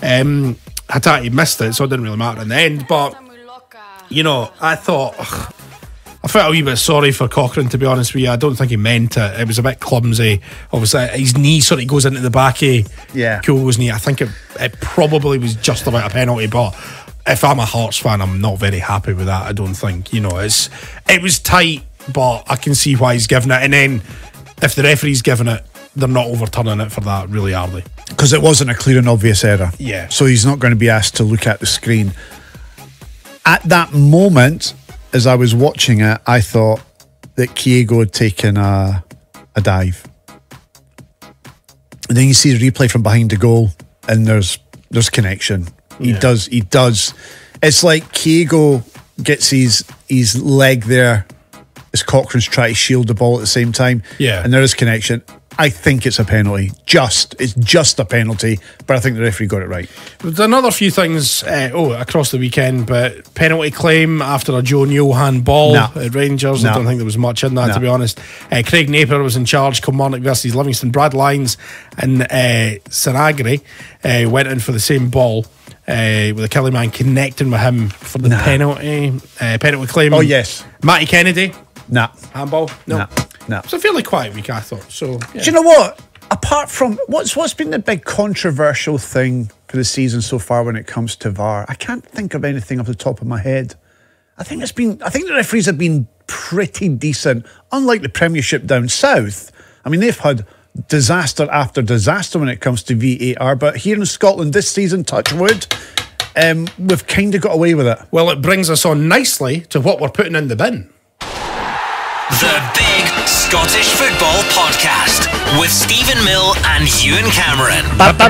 Hatate missed it, so it didn't really matter in the end. But, I thought... I felt a wee bit sorry for Cochrane, to be honest with you. I don't think he meant it. It was a bit clumsy. Obviously, his knee sort of goes into the back of Kyogo's knee. I think it probably was just about a penalty, but if I'm a Hearts fan, I'm not very happy with that. I don't think, it was tight, but I can see why he's given it. And then if the referee's given it, they're not overturning it for that, really, are they? Because it wasn't a clear and obvious error. Yeah. So he's not going to be asked to look at the screen. At that moment, as I was watching it, I thought that Kyogo had taken a dive. And then you see the replay from behind the goal, and there's connection. He does. It's like Kyogo gets his leg there as Cochrane's trying to shield the ball at the same time. Yeah. And there is connection. I think it's a penalty. It's just a penalty, but I think the referee got it right. There's another few things across the weekend, but penalty claim after a Joe Newhan ball at Rangers. I don't think there was much in that, to be honest. Craig Napier was in charge. Kilmarnock versus Livingston. Brad Lyons and Saragri went in for the same ball. With the Killyman connecting with him for the penalty claim. Oh yes. Matty Kennedy. Handball. No. It's a fairly quiet week, I thought. So yeah. Do you know what? Apart from what's been the big controversial thing for the season so far when it comes to VAR? I can't think of anything off the top of my head. I think the referees have been pretty decent. Unlike the Premiership down south. I mean, they've had disaster after disaster when it comes to VAR, but here in Scotland this season, touch wood, we've kind of got away with it. Well, it brings us on nicely to what we're putting in the bin. The Big Scottish Football Podcast with Stephen Mill and Ewen Cameron.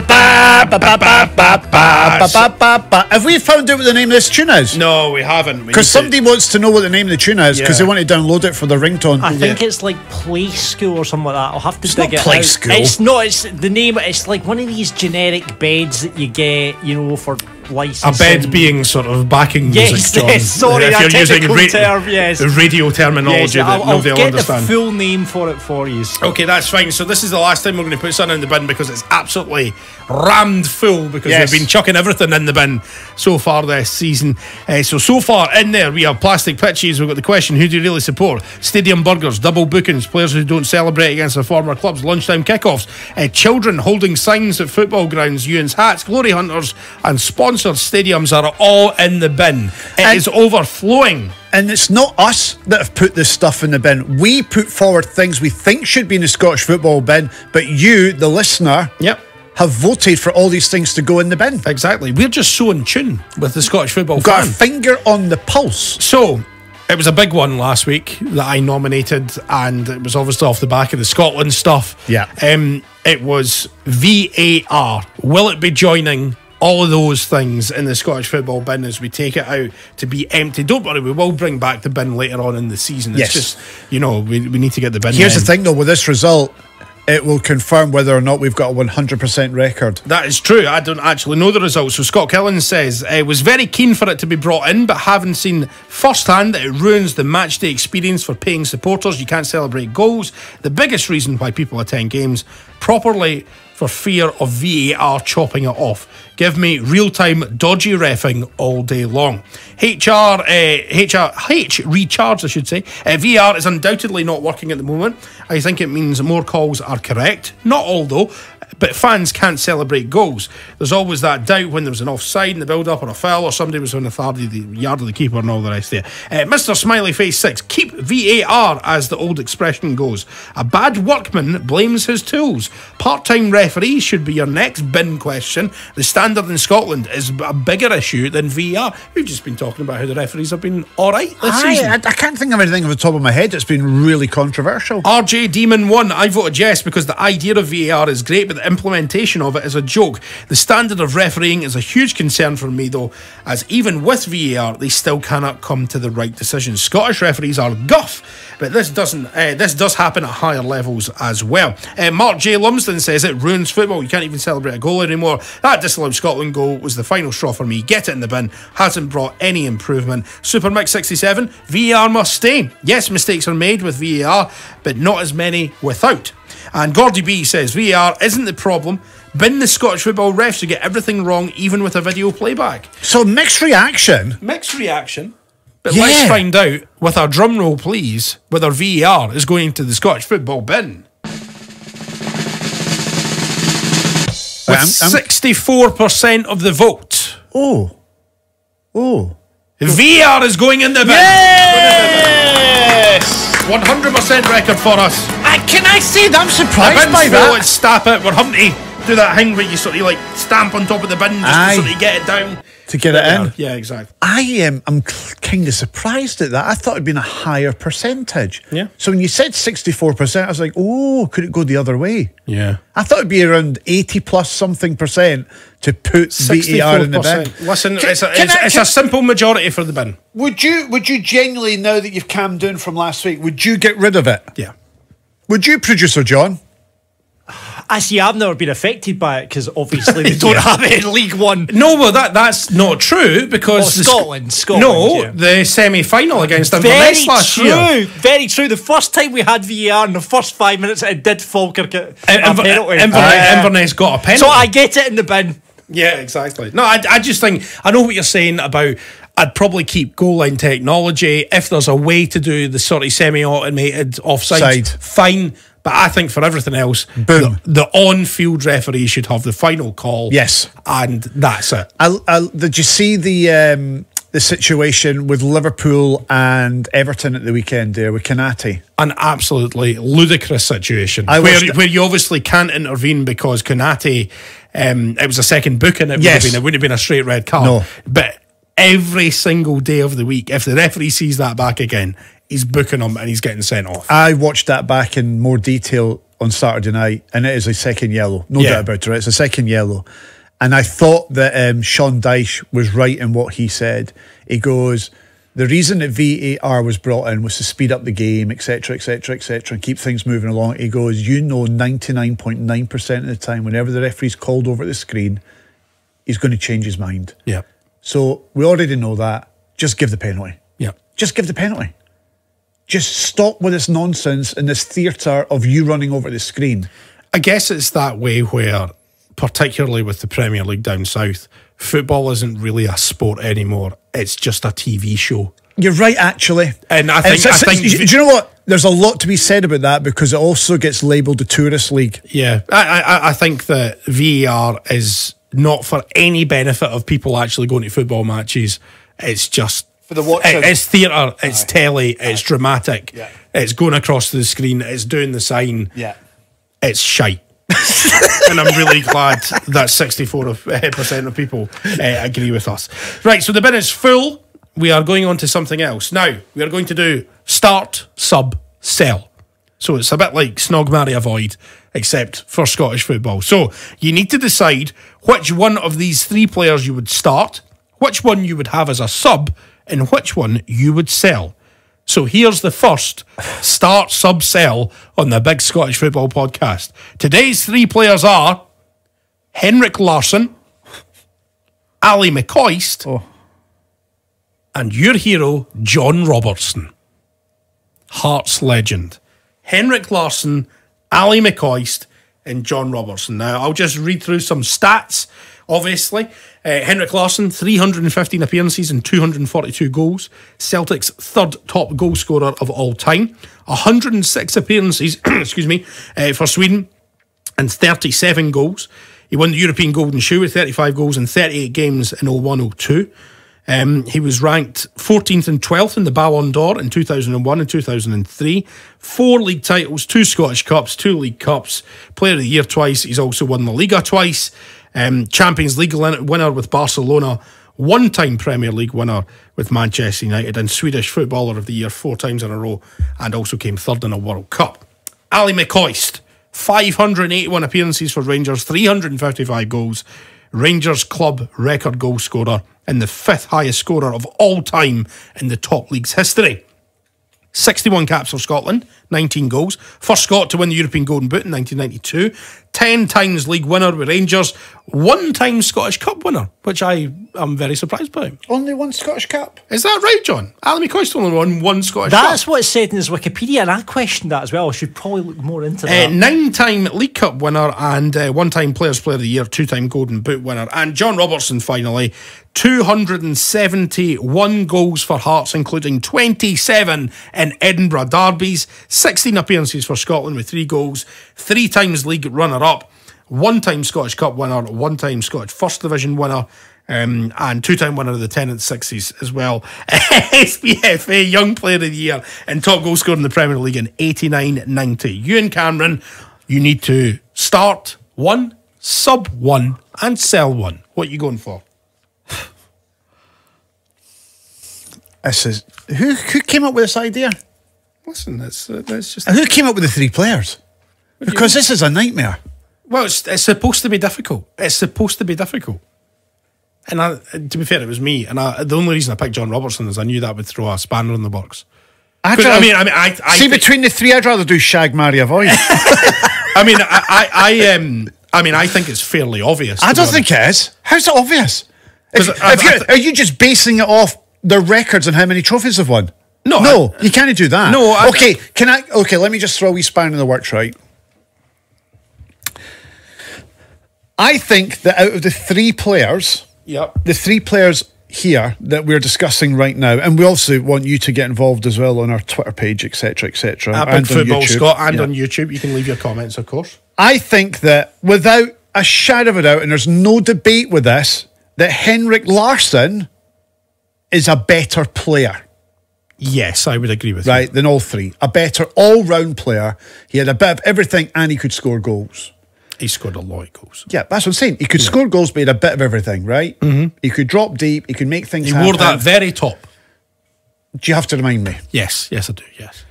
Have we found out what the name of this tune is? No, we haven't. Because somebody wants to know what the name of the tune is because they want to download it for the ringtone. I think it's like Play School or something like that. I'll have to dig it out. Play School. It's not. It's the name. It's like one of these generic beds that you get, for licensing. A bed being sort of backing music, John. Yes, sorry, if that you're using term, yes. radio terminology that nobody will understand. I'll get the full name for it for you. Okay, that's fine. So this is the last time we're going to put something in the bin because it's absolutely rammed full because we've been chucking everything in the bin so far this season. So far in there we have plastic pitches. We've got the question, who do you really support? Stadium burgers, double bookings, players who don't celebrate against their former clubs, lunchtime kickoffs, children holding signs at football grounds, Ewan's hats, glory hunters and sponsored stadiums are all in the bin. It is overflowing. And it's not us that have put this stuff in the bin. We put forward things we think should be in the Scottish football bin, but you, the listener, have voted for all these things to go in the bin. Exactly. We're just so in tune with the Scottish football Got our finger on the pulse. So, it was a big one last week that I nominated, and it was obviously off the back of the Scotland stuff. Yeah. It was VAR. Will it be joining all of those things in the Scottish football bin as we take it out to be empty? Don't worry, we will bring back the bin later on in the season. It's just, we need to get the bin. Here's the thing though, with this result, it will confirm whether or not we've got a 100% record. That is true. I don't actually know the results. So Scott Killen says, was very keen for it to be brought in, but having seen firsthand that it ruins the matchday experience for paying supporters. You can't celebrate goals. The biggest reason why people attend games properly for fear of VAR chopping it off. Give me real-time dodgy reffing all day long. H recharge, I should say. VAR is undoubtedly not working at the moment. I think it means more calls are correct. Not all though. But fans can't celebrate goals. There's always that doubt when there's an offside in the build-up or a foul or somebody was on the third of the yard of the keeper and all the rest of it. Mr. Smiley Face 6, keep VAR as the old expression goes. A bad workman blames his tools. Part-time referees should be your next bin question. The standard in Scotland is a bigger issue than VAR. We've just been talking about how the referees have been alright this season. I can't think of anything off the top of my head that's been really controversial. RJ Demon 1, I voted yes because the idea of VAR is great, but the implementation of it is a joke. The standard of refereeing is a huge concern for me though, as even with VAR they still cannot come to the right decisions. Scottish referees are guff, but this does happen at higher levels as well. Mark J. Lumsden says it ruins football. You can't even celebrate a goal anymore. That disallowed Scotland goal was the final straw for me. Get it in the bin. Hasn't brought any improvement. Supermix 67, VAR must stay. Yes, mistakes are made with VAR, but not as many without. And Gordy B says VAR isn't the problem. Bin the Scottish football refs who get everything wrong, even with a video playback. So mixed reaction. But let's find out, with our drum roll please, whether VAR is going to the Scottish football bin. With 64% of the vote. Oh. VAR is going in the bin. Yes! 100% record for us. Can I say that I'm surprised by that? Let's stamp it. We're having to do that thing where you sort of like stamp on top of the bin just to sort of get it down. To get it in? Yeah, exactly. I'm kind of surprised at that. I thought it'd been a higher percentage. Yeah. So when you said 64%, I was like, could it go the other way? Yeah. I thought it'd be around 80 plus something percent to put VAR in the bin. Listen, it's a simple majority for the bin. Would you genuinely, now that you've calmed down from last week, would you get rid of it? Yeah. Would you, producer John? I see. I've never been affected by it because obviously they don't have it in League One. No, well, that's not true because Scotland. No, yeah. the semi-final against Inverness last year. Very true. The first time we had VAR in the first 5 minutes, it did Falkirk a penalty. Inverness got a penalty. So I get it in the bin. Yeah, exactly. No, I just think I know what you're saying about. I'd probably keep goal line technology if there's a way to do the sort of semi-automated offside. Fine. But I think for everything else, the on-field referee should have the final call. Yes, and that's it. Did you see the situation with Liverpool and Everton at the weekend there with Konate? An absolutely ludicrous situation where you obviously can't intervene because Konate, it was a second booking. It wouldn't have been a straight red card. No. But every single day of the week, if the referee sees that back again, he's booking him and he's getting sent off. I watched that back in more detail on Saturday night, and it is a second yellow. No doubt about it. It's a second yellow. And I thought that Sean Dyche was right in what he said. He goes, the reason that VAR was brought in was to speed up the game, etc., etc., etc., and keep things moving along. He goes, 99.9% of the time, whenever the referee's called over the screen, he's going to change his mind. Yeah. So we already know that. Just give the penalty. Yeah. Just give the penalty. Just stop with this nonsense and this theatre of you running over the screen. I guess it's that way where, particularly with the Premier League down south, football isn't really a sport anymore. It's just a TV show. You're right, actually. And I think do you know what? There's a lot to be said about that because it also gets labelled a tourist league. Yeah. I think that VAR is not for any benefit of people actually going to football matches. It's just for the watching. It's theatre, it's telly, it's dramatic, it's going across the screen, it's doing the sign. Yeah. It's shite. And I'm really glad that 64% of people agree with us. Right, so the bin is full. We are going on to something else. Now, we are going to do start, sub, sell. So it's a bit like Snog, Marry, Avoid, except for Scottish football. So you need to decide which one of these three players you would start, which one you would have as a sub, and which one you would sell. So here's the first start, sub, sell on the Big Scottish Football Podcast. Today's three players are Henrik Larsson, Ali McCoist, and your hero, John Robertson. Hearts legend. Henrik Larsson, Ali McCoist, and John Robertson. Now, I'll just read through some stats, obviously. Henrik Larsson, 315 appearances and 242 goals. Celtic's third top goal scorer of all time. 106 appearances for Sweden and 37 goals. He won the European Golden Shoe with 35 goals in 38 games in 01-02. He was ranked 14th and 12th in the Ballon d'Or in 2001 and 2003. 4 league titles, 2 Scottish Cups, 2 League Cups. Player of the Year twice. He's also won La Liga twice. Champions League winner with Barcelona. 1-time Premier League winner with Manchester United. And Swedish Footballer of the Year 4 times in a row. And also came third in a World Cup. Ali McCoist, 581 appearances for Rangers, 355 goals. Rangers club record goal scorer and the 5th highest scorer of all time in the top league's history. 61 caps for Scotland, 19 goals. First Scot to win the European Golden Boot in 1992. 10 times league winner with Rangers. 1-time Scottish Cup winner, which I am very surprised by. Only 1 Scottish Cup? Is that right, John? Ali McCoist only won 1 Scottish Cup. That's what it said in his Wikipedia, and I questioned that as well. I should probably look more into that. 9-time League Cup winner and 1-time Players' Player of the Year, 2-time Golden Boot winner. And John Robertson, finally, 271 goals for Hearts, including 27 in Edinburgh derbies, 16 appearances for Scotland with 3 goals, 3 times league runner-up, 1-time Scottish Cup winner, 1-time Scottish First Division winner, and 2-time winner of the Tennant Sixes as well. SBFA Young Player of the Year and top goal scorer in the Premier League in 89-90. Ewen Cameron, you need to start 1, sub 1, and sell 1. What are you going for? This is who came up with this idea? Listen, that's just. And who came up with the 3 players? Because this is a nightmare. Well, it's supposed to be difficult. It's supposed to be difficult. And to be fair, it was me. And the only reason I picked John Robertson is I knew that would throw a spanner in the works. Between the 3, I'd rather do Shag, Marry, Avoid. I think it's fairly obvious. I don't think it is. How's it obvious? Are you just basing it off the records and how many trophies they've won? No, you can't do that. No. Okay, let me just throw a wee spanner in the works, right? I think that out of the three players, the three players here that we're discussing right now, and we also want you to get involved as well on our Twitter page, etc., and Football Scott, and on YouTube, you can leave your comments, of course. I think that without a shadow of a doubt, and there's no debate with this, that Henrik Larsson is a better player. Yes, I would agree with you. Right, than all three. A better all-round player. He had a bit of everything and he could score goals. He scored a lot of goals. Yeah, that's what I'm saying. He could score goals, but he had a bit of everything, right? Mm-hmm. He could drop deep. He could make things happen. He wore that very top. Do you have to remind me? Yes, I do, yes.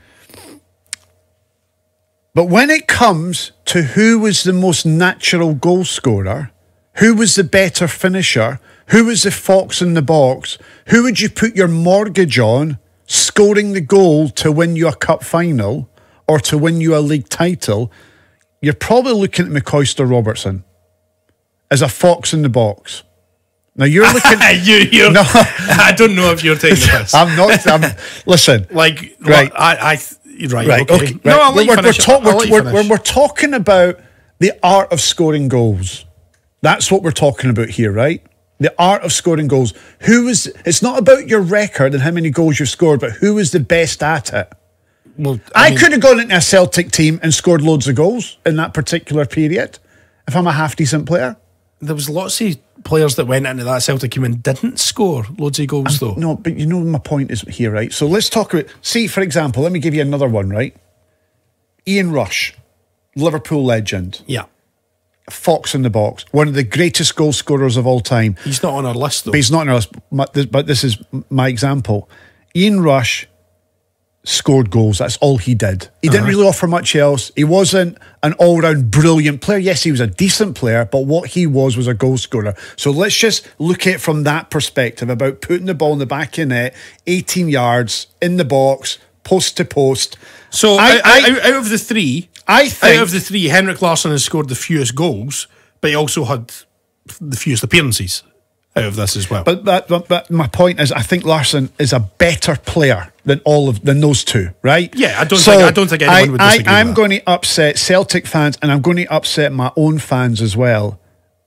But when it comes to who was the most natural goal scorer, who was the better finisher, who was the fox in the box, who would you put your mortgage on scoring the goal to win you a cup final or to win you a league title, you're probably looking at McCoist or Robertson as a fox in the box. Now you're looking. No, I don't know if you're taking this. I'm not. Listen, right. Right. Right. Okay. No, I'll let you finish. We're talking about the art of scoring goals. That's what we're talking about here, right? The art of scoring goals. It's not about your record and how many goals you've scored, but who is the best at it. Well, I could have gone into a Celtic team and scored loads of goals in that particular period if I'm a half-decent player. There was lots of players that went into that Celtic team and didn't score loads of goals, though. No, but you know my point is here, right? So let's talk about... See, for example, let me give you another one, right? Ian Rush, Liverpool legend. Yeah. Fox in the box. One of the greatest goal scorers of all time. He's not on our list, though. But he's not on our list. But this is my example. Ian Rush scored goals. That's all he did. He didn't really offer much else. He wasn't an all-round brilliant player. Yes, he was a decent player, but what he was a goal scorer. So let's just look at it from that perspective about putting the ball in the back of the net, 18 yards, in the box, post to post. So out of the three, out of the three, Henrik Larsson has scored the fewest goals, but he also had the fewest appearances out of this as well. But my point is, I think Larsson is a better player than those two, right? Yeah, I don't think anyone would disagree with that. I'm going to upset Celtic fans, and I'm going to upset my own fans as well.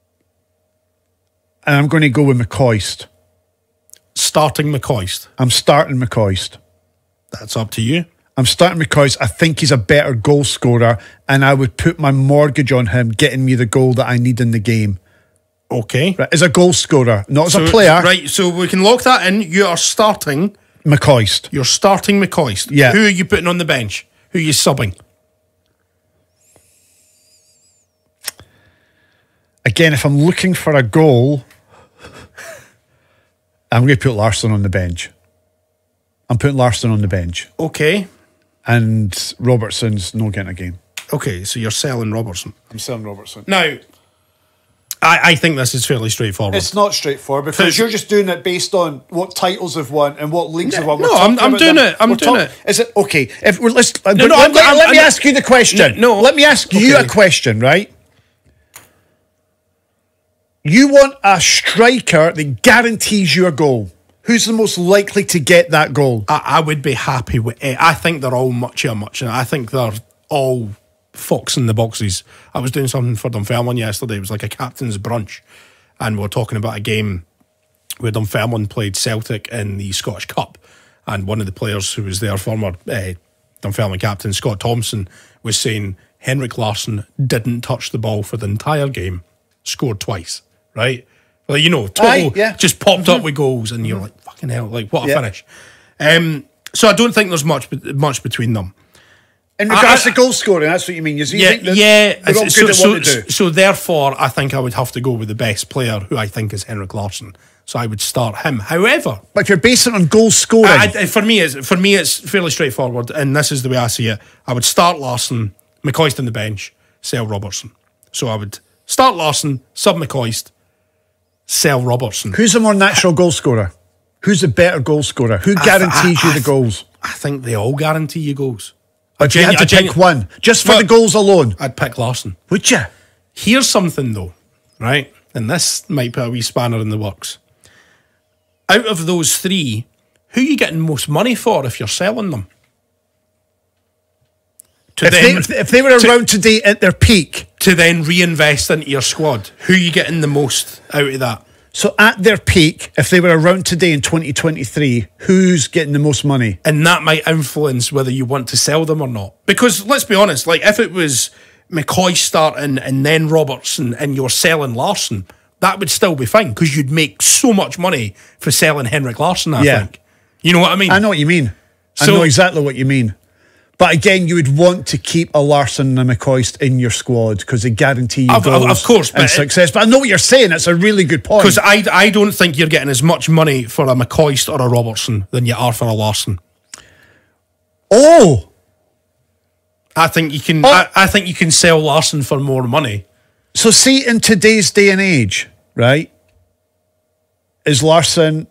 And I'm going to go with McCoist. Starting McCoist. I'm starting McCoist. That's up to you. I'm starting McCoist. I think he's a better goal scorer, and I would put my mortgage on him getting me the goal that I need in the game. Okay. Right, as a goal scorer, not as a player. Right, so we can lock that in. You are starting McCoist. You're starting McCoist. Yeah. Who are you putting on the bench? Who are you subbing? Again, if I'm looking for a goal, I'm going to put Larsson on the bench. I'm putting Larsson on the bench. Okay. And Robertson's not getting a game. Okay, so you're selling Robertson. I'm selling Robertson. Now, I think this is fairly straightforward. It's not straightforward because you're just doing it based on what titles have won and what leagues have won. No, I'm doing it. I'm doing it. Is it okay? If we're let me ask you the question. Let me ask you a question, right? You want a striker that guarantees you a goal. Who's the most likely to get that goal? I would be happy with it. I think they're all much. I think they're all fox in the boxes. I was doing something for Dunfermline yesterday. It was like a captain's brunch, and we were talking about a game where Dunfermline played Celtic in the Scottish Cup, and one of the players who was there, former Dunfermline captain Scott Thompson, was saying Henrik Larsson didn't touch the ball for the entire game, scored twice, right? Well, you know, total, just popped up with goals, and you're like, fucking hell, like, what a finish. So I don't think there's much between them. In regards to goal scoring, that's what you mean. They're all good at what to do. So therefore, I think I would have to go with the best player, who I think is Henrik Larsson. So I would start him. However, but if you're basing it on goal scoring, for me, it's fairly straightforward, and this is the way I see it. I would start Larsson, McCoist on the bench, sell Robertson. So I would start Larsson, sub McCoist, sell Robertson. Who's the more natural goal scorer? Who's the better goal scorer? Who guarantees you the goals? I think they all guarantee you goals. If you had to pick one, just for the goals alone, I'd pick Larsson. Would you? Here's something though, right? And this might put a wee spanner in the works. Out of those three, who are you getting most money for if you're selling them? If they were around today at their peak, to then reinvest into your squad, who are you getting the most out of that? So at their peak, if they were around today in 2023, who's getting the most money? And that might influence whether you want to sell them or not. Because let's be honest, like if it was McCoy starting and then Robertson and you're selling Larsson, that would still be fine because you'd make so much money for selling Henrik Larsson, I think. You know what I mean? I know what you mean. I know exactly what you mean. But again, you would want to keep a Larsson and a McCoist in your squad because they guarantee you goals of course, and success. But I know what you're saying. It's a really good point. Because I don't think you're getting as much money for a McCoist or a Robertson than you are for a Larsson. Oh, I think you can. I think you can sell Larsson for more money. So see, in today's day and age, right? Is Larsson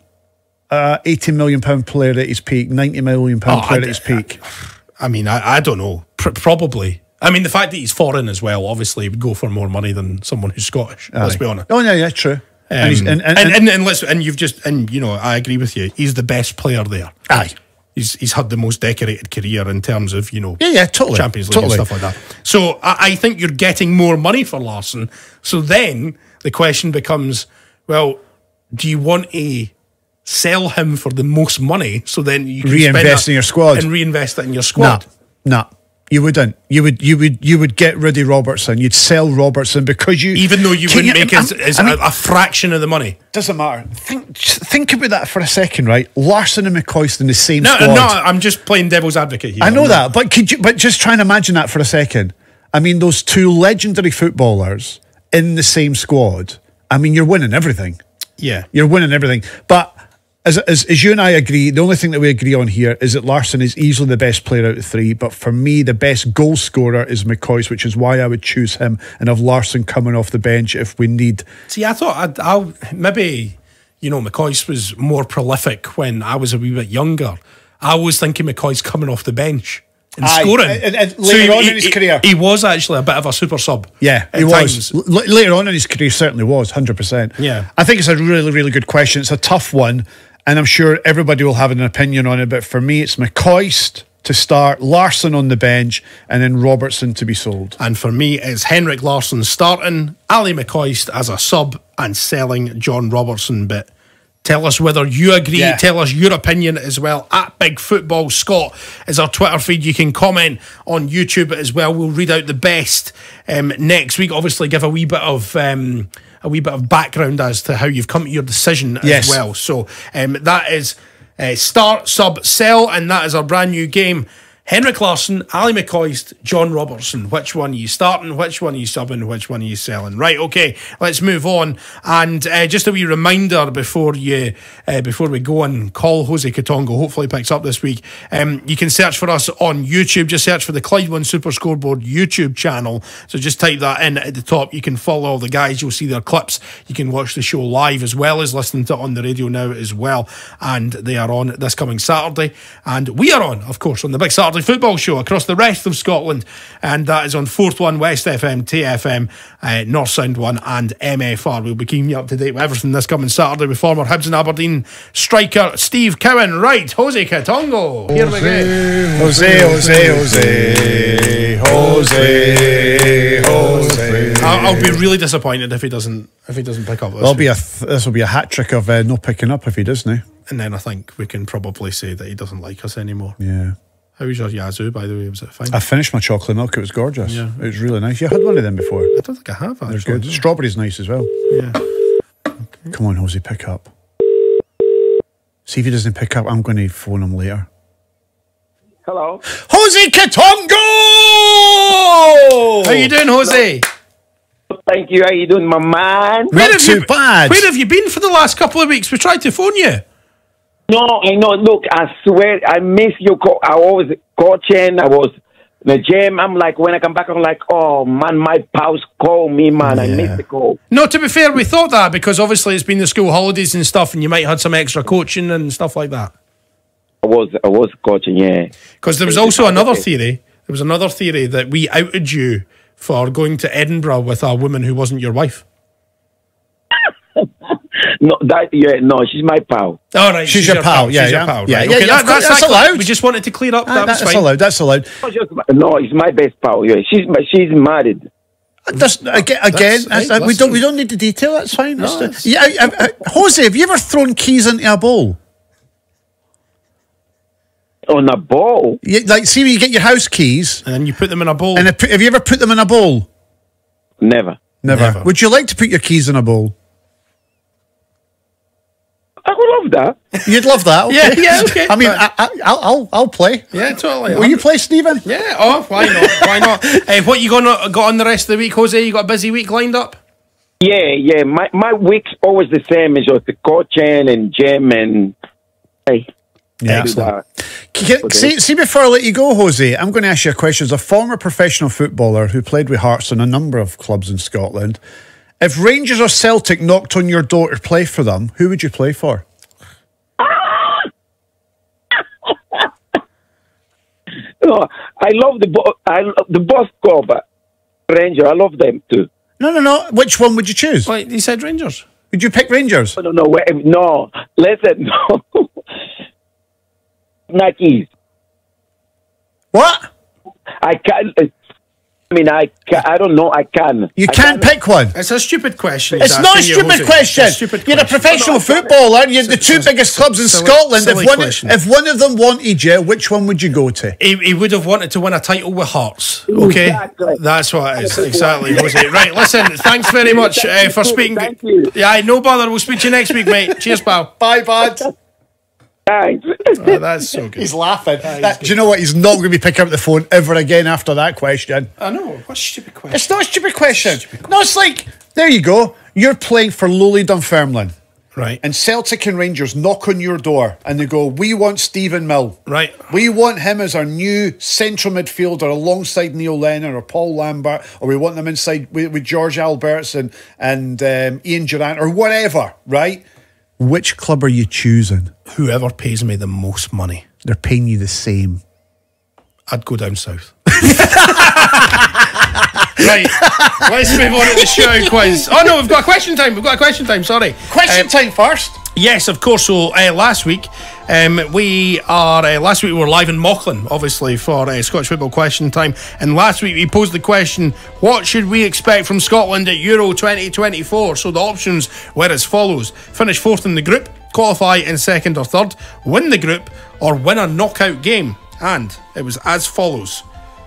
£80 million player at his peak, £90 million player at his peak? I mean, I don't know. Probably. I mean, the fact that he's foreign as well, obviously, would go for more money than someone who's Scottish. Let's be honest. Oh yeah, true. And you've just I agree with you. He's the best player there. Aye. He's had the most decorated career in terms of, totally. Champions League and stuff like that. So I think you're getting more money for Larsson. So then the question becomes, well, do you want to sell him for the most money so then you can reinvest in your squad and reinvest it in your squad? No. You wouldn't. You would get rid of Robertson. You'd sell Robertson because even though you wouldn't make a fraction of the money. Doesn't matter. Think about that for a second, right? Larsson and McCoist in the same squad. No, I'm just playing devil's advocate here. I know that, but but just try and imagine that for a second. I mean, those two legendary footballers in the same squad. I mean, you're winning everything. Yeah, you're winning everything. But as you and I agree, the only thing that we agree on here is that Larsson is easily the best player out of three. But for me, the best goal scorer is McCoist, which is why I would choose him and have Larsson coming off the bench if we need. See, I thought I'll maybe, McCoist was more prolific when I was a wee bit younger. I was thinking McCoist coming off the bench and scoring. And later on in his career, he was actually a bit of a super sub. Yeah, he was. Later on in his career, certainly was, 100%. Yeah. I think it's a really, really good question. It's a tough one. And I'm sure everybody will have an opinion on it. But for me, it's McCoist to start, Larsson on the bench, and then Robertson to be sold. And for me, it's Henrik Larsson starting, Ali McCoist as a sub, and selling John Robertson. But tell us whether you agree. Yeah. Tell us your opinion as well. At Big Football Scott is our Twitter feed. You can comment on YouTube as well. We'll read out the best next week. Obviously, give a wee bit of background as to how you've come to your decision as well. So that is start, sub, sell, and that is our brand new game. Henrik Larsson, Ali McCoist, John Robertson. Which one are you starting? Which one are you subbing? Which one are you selling? Right, okay, let's move on. And just a wee reminder before we go and call Jose Quitongo, hopefully picks up this week. You can search for us on YouTube. Just search for the Clyde One Superscoreboard YouTube channel. So just type that in at the top. You can follow all the guys. You'll see their clips. You can watch the show live as well as listening to it on the radio now as well. And they are on this coming Saturday. And we are on, of course, on the big Saturday football show across the rest of Scotland, and that is on 4th One, West FM, TFM, North Sound 1 and MFR. We'll be keeping you up to date with everything this coming Saturday with former Hibs and Aberdeen striker Steve Cowan. Right, Jose Quitongo, here we go. Jose. I'll be really disappointed if he doesn't pick up this. This will be a hat trick of no picking up if he does now. And then I think we can probably say that he doesn't like us anymore. Yeah. How was your Yazoo, by the way? Was it fine? I finished my chocolate milk. It was gorgeous. Yeah. It was really nice. You had one of them before. I don't think I have, actually. They're good. Strawberry's nice as well. Yeah. Okay. Come on, Jose, pick up. See if he doesn't pick up, I'm going to phone him later. Hello. Jose Quitongo! How you doing, Jose? Thank you. How you doing, my man? Not too bad. Where have you been for the last couple of weeks? We tried to phone you. No, I know. Look, I swear, I miss you. I was coaching. I was in the gym. I'm like, when I come back, I'm like, oh, man, my pals call me, man. Yeah. I miss the call. No, to be fair, we thought that because obviously it's been the school holidays and stuff, and you might have had some extra coaching and stuff like that. I was coaching, yeah. Because there was also another theory There was another theory that we outed you for going to Edinburgh with a woman who wasn't your wife. No, she's my pal. All right, she's your pal. Yeah, she's yeah. your pal. Yeah, Right. yeah, Okay, yeah, that's allowed. We just wanted to clear up. That's fine. allowed. That's allowed. No, it's my best pal. Yeah, she's married. We don't need the detail. That's fine. Jose, have you ever thrown keys into a bowl? On a bowl? Yeah, like, see when you get your house keys, and then you put them in a bowl. And have you ever put them in a bowl? Never. Never. Would you like to put your keys in a bowl? I would love that. You'd love that. Okay. Yeah. Okay. I mean, I'll play. Yeah, totally. Will you play, Stephen? Yeah. Oh, why not? Why not? What you got on the rest of the week, Jose? You got a busy week lined up? Yeah. My week's always the same as just the coaching and gym and hey. Yeah. See, before I let you go, Jose, I'm going to ask you a question. As a former professional footballer who played with Hearts in a number of clubs in Scotland, if Rangers or Celtic knocked on your door to play for them, who would you play for? No, I love the both club, Rangers. I love them too. No. Which one would you choose? Wait, you said Rangers. Would you pick Rangers? No. Listen, no. Nikes. What? I can't. I don't know. I can. You can't pick one. It's a stupid question. It's not a stupid question. You're a professional footballer. You're the two biggest clubs in Scotland. If one of them wanted you, which one would you go to? He would have wanted to win a title with Hearts. Okay, exactly. That's what it is. Exactly, Jose. Right, listen. Thanks very much for speaking. Thank you. Yeah, no bother. We'll speak to you next week, mate. Cheers, pal. Bye, bud. Thanks. Oh, that's so good. He's laughing. Do you know what? He's not going to be picking up the phone ever again after that question. I know. What a stupid question. It's not a stupid question. No, it's like, there you go. You're playing for lowly Dunfermline. Right. And Celtic and Rangers knock on your door and they go, we want Stephen Mill. Right. We want him as our new central midfielder alongside Neil Lennon or Paul Lambert, or we want them inside with George Alberts and Ian Durant or whatever, right? Which club are you choosing? Whoever pays me the most money. They're paying you the same. I'd go down south. Right, let's move on to the show quiz. Oh no, we've got a question time. Sorry. Question time first. Yes, of course. So last week we were live in Mauchline, obviously, for Scottish Football Question Time. And last week we posed the question, what should we expect from Scotland at Euro 2024? So the options were as follows: finish fourth in the group, qualify in second or third, win the group, or win a knockout game. And it was as follows: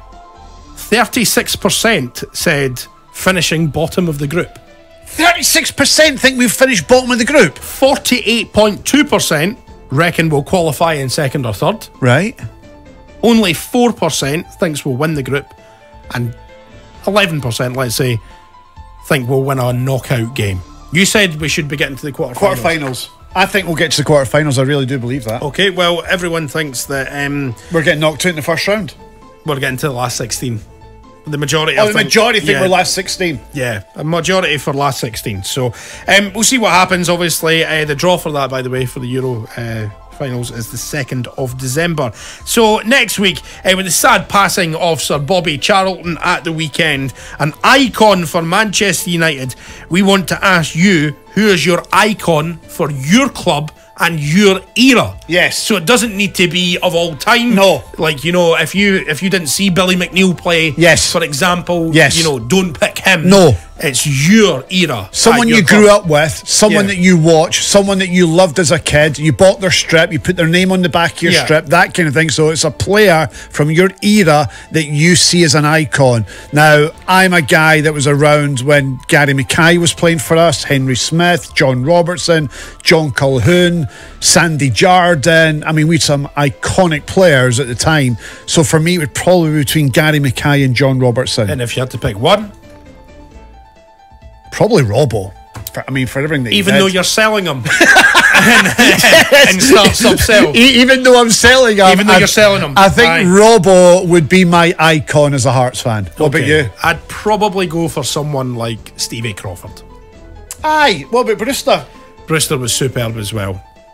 36% said finishing bottom of the group. 36% think we've finished bottom of the group. 48.2% reckon we'll qualify in second or third. Right. Only 4% thinks we'll win the group. And 11%, let's say, think we'll win a knockout game. You said we should be getting to the quarterfinals. Quarterfinals. I think we'll get to the quarterfinals. I really do believe that. Okay, well, everyone thinks that we're getting knocked out in the first round. We're getting to the last 16. The majority. The majority think we're last 16. Yeah, a majority for last 16. So we'll see what happens. Obviously, the draw for that, by the way, for the Euro finals is the 2nd of December. So next week, with the sad passing of Sir Bobby Charlton at the weekend, an icon for Manchester United, we want to ask you, who is your icon for your club and your era? Yes. So it doesn't need to be of all time. No. Like, you know, if you didn't see Billy McNeil play, yes, for example, yes, you know, don't pick him. No. It's your era. Someone you grew up with, someone that you watched, someone that you loved as a kid. You bought their strip, you put their name on the back of your strip, that kind of thing. So it's a player from your era that you see as an icon. Now, I'm a guy that was around when Gary Mackay was playing for us, Henry Smith, John Robertson, John Calhoun, Sandy Jardine. I mean, we had some iconic players at the time. So for me, it would probably be between Gary Mackay and John Robertson. And if you had to pick one? Probably Robbo. For everything that even though you're selling them and stop sell. Even though I'm selling them. Even though you're selling them. I think Robbo would be my icon as a Hearts fan. What about you? I'd probably go for someone like Stevie Crawford. Aye. What about Brewster? Brewster was superb as well.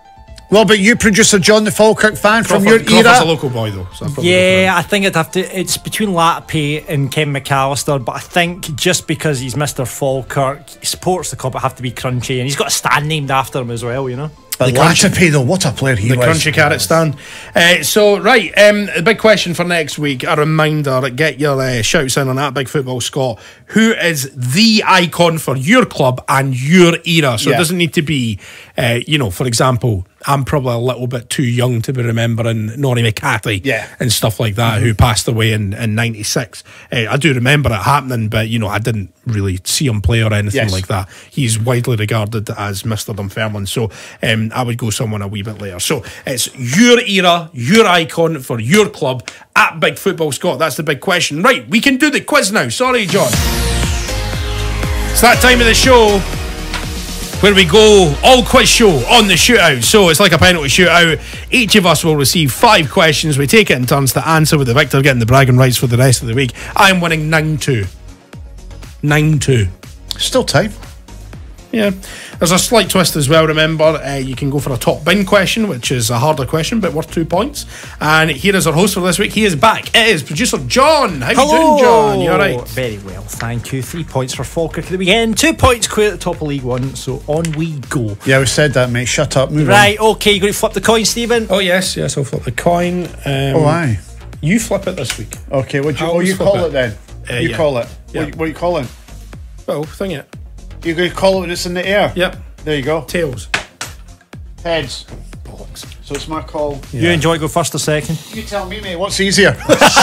What about you, producer John, the Falkirk fan from your Crawford's era? a local boy, though. So I'd probably Yeah, I think I'd have to. It's between Latapy and Ken McAllister, but I think just because he's Mr. Falkirk, he supports the club, it have to be Crunchy, and he's got a stand named after him as well, you know. But Latapy, though, what a player he the was. Crunchy Carrot stand. The big question for next week, a reminder, get your shouts in on that Big Football Scott. Who is the icon for your club and your era? So it doesn't need to be, for example, I'm probably a little bit too young to be remembering Norrie McCarthy and stuff like that, who passed away in 96. I do remember it happening, but, I didn't really see him play or anything like that. He's widely regarded as Mr. Dunfermline. So I would go someone a wee bit later. So it's your era, your icon for your club at Big Football Scott. That's the big question. Right, we can do the quiz now. Sorry, John. It's that time of the show where we go all quiz show on the shootout. So it's like a penalty shootout. Each of us will receive 5 questions. We take it in turns to answer, with the victor getting the bragging rights for the rest of the week. I'm winning 9-2. 9-2. Still time. Yeah. There's a slight twist as well, remember. You can go for a top bin question, which is a harder question, but worth 2 points. And here is our host for this week. He is back. It is producer John. How you doing, John? You alright? Very well, thank you. 3 points for Falkirk at the weekend. 2 points clear at the top of League One. So on we go. Yeah, we said that, mate. Shut up. Move right, on. okay. You going to flip the coin, Stephen? Oh, yes, I'll flip the coin. Aye. You flip it this week. Okay, you call it then? You call it. What are you calling? Well, thing it. You're going to call it when it's in the air? Yep. There you go. Tails. Heads. Bollocks. So it's my call. Yeah. You enjoy go first or second? You tell me, mate. What's easier?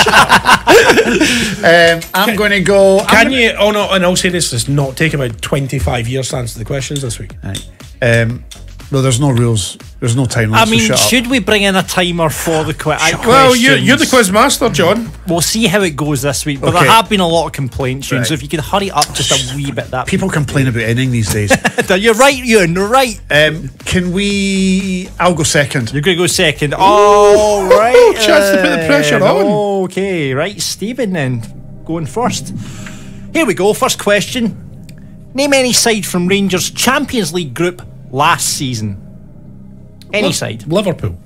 I'm going to go... Can you, in all seriousness, not take about 25 years to answer the questions this week? Right. No, there's no rules. There's no time limit. I mean, should we bring in a timer for the quiz? Well, you're the quiz master, John. We'll see how it goes this week. But there have been a lot of complaints, so if you could hurry up just a wee bit. That people complain about anything these days. You're right, Ewan. You're right. Can we? I'll go second. You're going to go second. Oh, right. Chance to put the pressure on. Okay, right, Stephen. Then going first. Here we go. First question. Name any side from Rangers' Champions League group last season. Any side. Liverpool.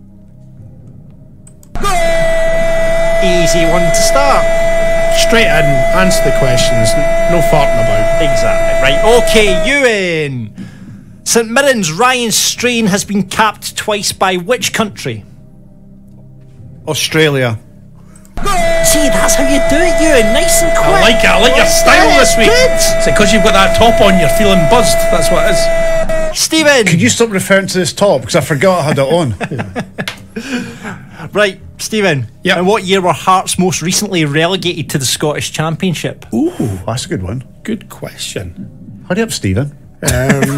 Easy one to start. Straight in, answer the questions, no farting about. Exactly, right. Okay, Ewan. St Mirren's Ryan Strain has been capped twice by which country? Australia. See, that's how you do it, Ewan. Nice and quick. I like your style this week. Is it because you've got that top on, you're feeling buzzed? That's what it is. Stephen! Could you stop referring to this top? Because I forgot I had it on. Right, Stephen. Yep. In what year were Hearts most recently relegated to the Scottish Championship? Ooh, that's a good one. Good question. Hurry up, Stephen. So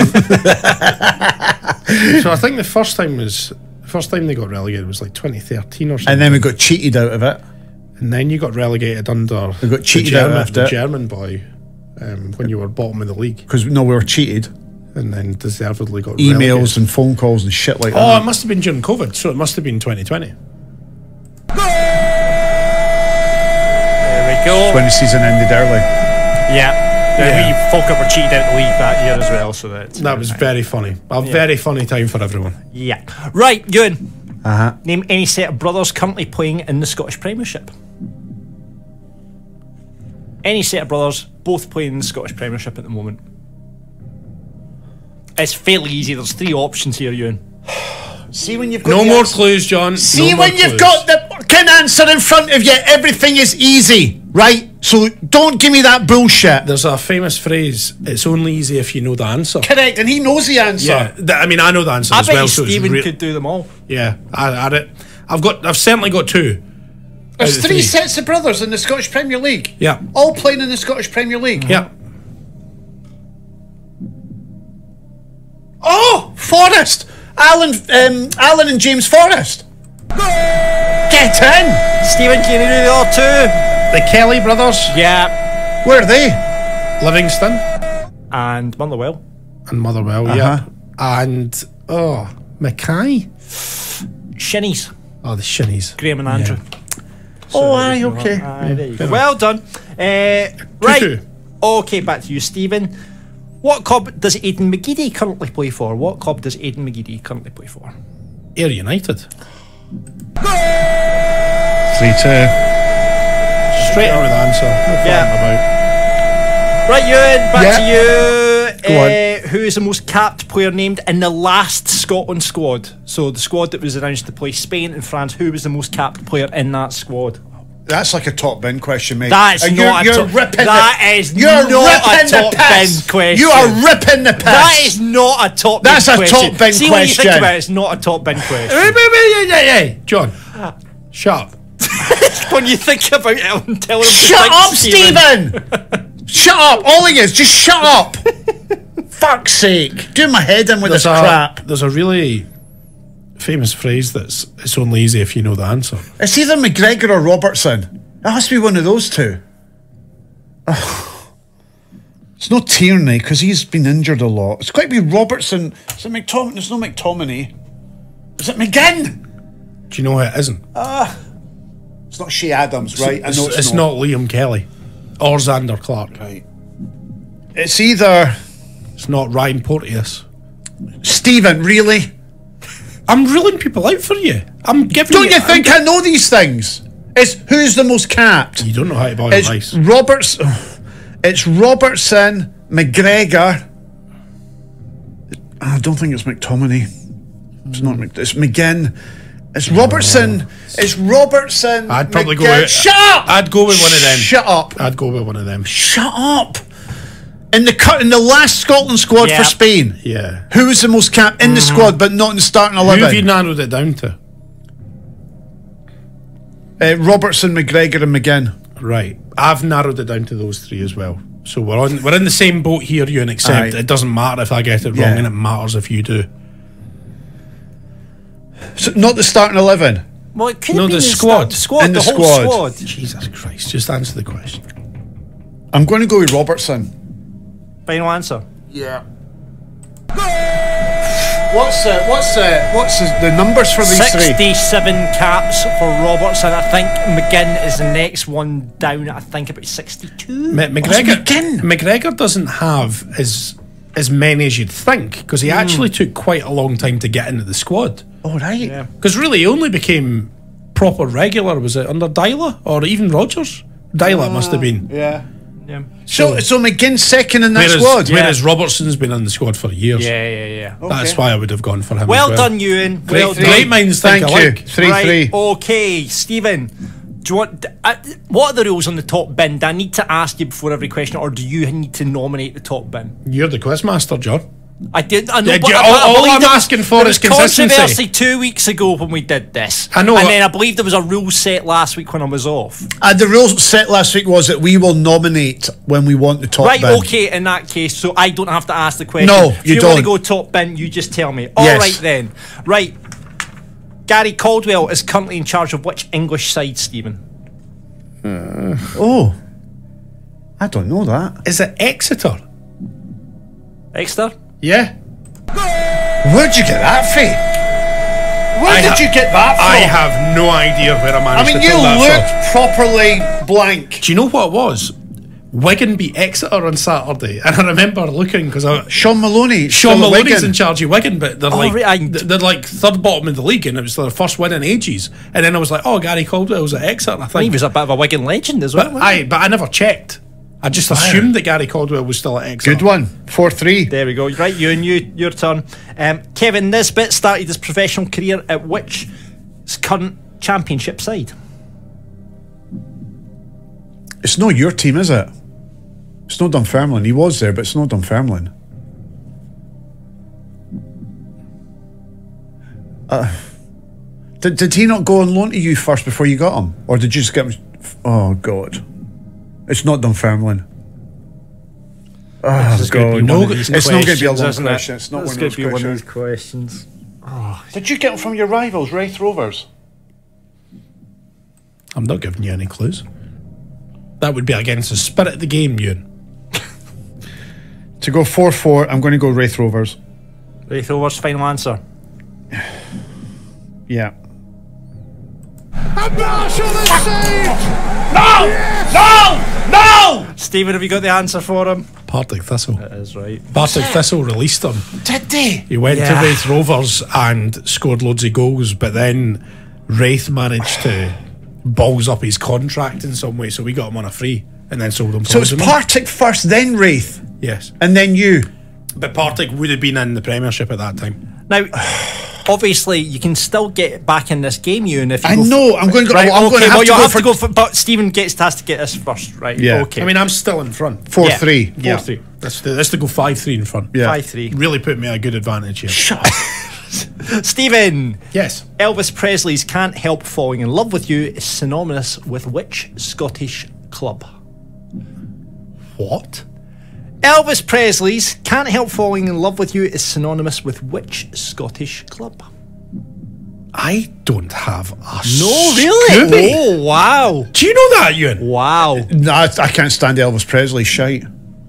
I think the first time they got relegated was like 2013 or something. And then we got cheated out of it. And then you got relegated under we got cheated out of the it. German boy when you were bottom of the league. Because we were cheated. And then deservedly got emails relegated. And phone calls and shit like that. Oh, it must have been during COVID, so it must have been 2020. There we go. When the season ended early. Yeah. We Falkirk were cheated out the league that year as well, so that was very funny. Very funny time for everyone. Yeah. Right, Ewan. Name any set of brothers currently playing in the Scottish Premiership. Any set of brothers, both playing in the Scottish Premiership at the moment. It's fairly easy. There's 3 options here, Ewan. See when you've got no more clues, John. See when you've got the fucking answer in front of you, everything is easy, right? So don't give me that bullshit. There's a famous phrase: "It's only easy if you know the answer." Correct, and he knows the answer. Yeah, I mean, I know the answer as bet well. Stephen could do them all. Yeah, I've certainly got 2. There's 3 sets of brothers in the Scottish Premier League. Yeah, all playing in the Scottich Premier League. Yeah. Oh, Forrest! Alan and James Forrest. Get in! Stephen, can you do the other 2? The Kelly brothers. Yeah. Where are they? Livingston. And Motherwell. And Motherwell, yeah. And, Mackay. Shinnies. Oh, the Shinnies. Graham and Andrew. So aye, okay. There you go. Well done. Right. 2-2. Okay, back to you, Stephen. What club does Aidan McGeady currently play for? What club does Aidan McGeady currently play for? Ayr United. 3-2. Straight out with the answer. No Yeah. about. Right, Ewan, back to you. Go on. Who is the most capped player named in the last Scotland squad? So the squad that was announced to play Spain and France, who was the most capped player in that squad? That's like a top bin question, mate. That's And not a you're top- ripping that the, is you're not a ripping top the piss. bin question. You are ripping the piss. That is not a top That's bin a question. top bin See what you think question. about it, it's not a top bin question. Hey, John. Shut up. When you think about it, I'm telling him to Shut think, up, Stephen! Shut up! All he is, just shut up! Fuck's sake. Doing my head in with this crap. There's a really famous phrase that's it's only easy if you know the answer. It's either McGregor or Robertson. It has to be one of those two. Ugh. It's not Tierney because he's been injured a lot. It's got to be Robertson. Is it McTominay? There's no McTominay. Is it McGinn? Do you know who it isn't? It's not Shea Adams, right? I know It's not Liam Kelly or Xander Clark. Right. It's either It's not Ryan Porteous. Stephen, really? I'm ruling people out for you. I'm giving Don't you think I know these things? It's who's the most capped? You don't know how to boil It's rice. It's Robertson, McGregor. I don't think it's McTominay. It's not. It's McGinn. It's Robertson. It's Robertson. I'd probably go McGinn. with. Shut up. I'd go with one of them. Shut up. I'd go with one of them. Shut up. In the last Scotland squad Yeah. for Spain, Yeah. who was the most capped in the squad but not in the starting Who have you 11? narrowed it down to? Robertson, McGregor, and McGinn. Right. I've narrowed it down to those three as well. So we're in the same boat here, you, and except Aye. it doesn't matter if I get it wrong, Yeah. and it matters if you do. So not the starting 11. Well, it could No, have been the the squad. squad, In the whole squad. squad. Jesus Christ! Just answer the question. I'm going to go with Robertson. Final answer. Yeah. What's the numbers for these three? 67 caps for Robertson. I think McGinn is the next one down. I think about 62. McGregor doesn't have as many as you'd think because he actually took quite a long time to get into the squad. Oh, right. Yeah. Because really, he only became proper regular. Was it under Dyla or even Rogers? Dyla it must have been. Yeah. Yeah. So McGinn's second in that squad. Whereas Robertson's been in the squad for years. Yeah. That's why I would have gone for him. Well as done, Ewan. Great, Well done. great minds think Thank you. alike. 3-3. Right, okay, Stephen. Do you want? What are the rules on the top bin? Do I need to ask you before every question, or do you need to nominate the top bin? You're the quizmaster, John. I did. I know. Yeah, but all believe I'm there was- asking for there is was consistency. controversy 2 weeks ago when we did this. I know. And then I believe there was a rule set last week when I was off. The rules set last week was that we will nominate when we want the top Right, bin. okay, in that case, so I don't have to ask the question. No, if you you want to don't. go top bin, you just tell me. All Yes. right then. Right. Gary Caldwell is currently in charge of which English side, Stephen? Oh. I don't know that. Is it Exeter? Exeter? Yeah. Where'd you get that from? Where did you get that from? I have no idea where I I managed mean, to you pull that looked properly blank. from. Do you know what it was? Wigan beat Exeter on Saturday, and I remember looking because Sean Maloney. Sean still at Maloney's Wigan. in charge of Wigan, but they're right, like third bottom in the league, and it was their first win in ages. And then I was like, oh, Gary Caldwell's at Exeter. I think He was a bit of a Wigan legend as well. but I never checked. I just assumed that Gary Caldwell was still at Exeter. Good one. 4-3. There we go. Right, your turn. Kevin Nisbet started his professional career at which current championship side? It's not your team, is it? It's not Dunfermline. He was there, but it's not Dunfermline. Did he not go on loan to you first before you got him? Or did you just get him? Oh, God. It's not Dunfermline. Oh, God. It's not going to be a long question. It's not one of those questions. Did you get him from your rivals, Wraith Rovers? I'm not giving you any clues. That would be against the spirit of the game, Ewan. To go 4-4, I'm going to go Wraith Rovers. Wraith Rovers, final answer. Yeah. No! Stephen, have you got the answer for him? Partick Thistle. That is right. Partick Thistle released him. Did they? He went to Yeah. Wraith Rovers and scored loads of goals, but then Wraith managed to balls up his contract in some way, so we got him on a free and then sold him. So it's Partick first, then Wraith, Yes. and then you. But Partick would have been in the Premiership at that time. Now, obviously, you can still get back in this game, Ewan. If you I go know. I'm going to go. Right, I'm okay, going to well, you'll have for to go for. But Stephen has to get this first, right? Yeah. Okay. I mean, I'm still in front. 4-3. Yeah. 4-3. Let's to go 5-3 in front. Yeah. 5-3. Really put me at a good advantage here. Shut up. Stephen. Yes. Elvis Presley's "Can't Help Falling in Love with You" is synonymous with which Scottish club? What? Elvis Presley's "Can't Help Falling in Love with You" is synonymous with which Scottish club? I don't have a No, really? Scooby. Oh, wow. Do you know that, Ewan? Wow. No, I can't stand Elvis Presley shite.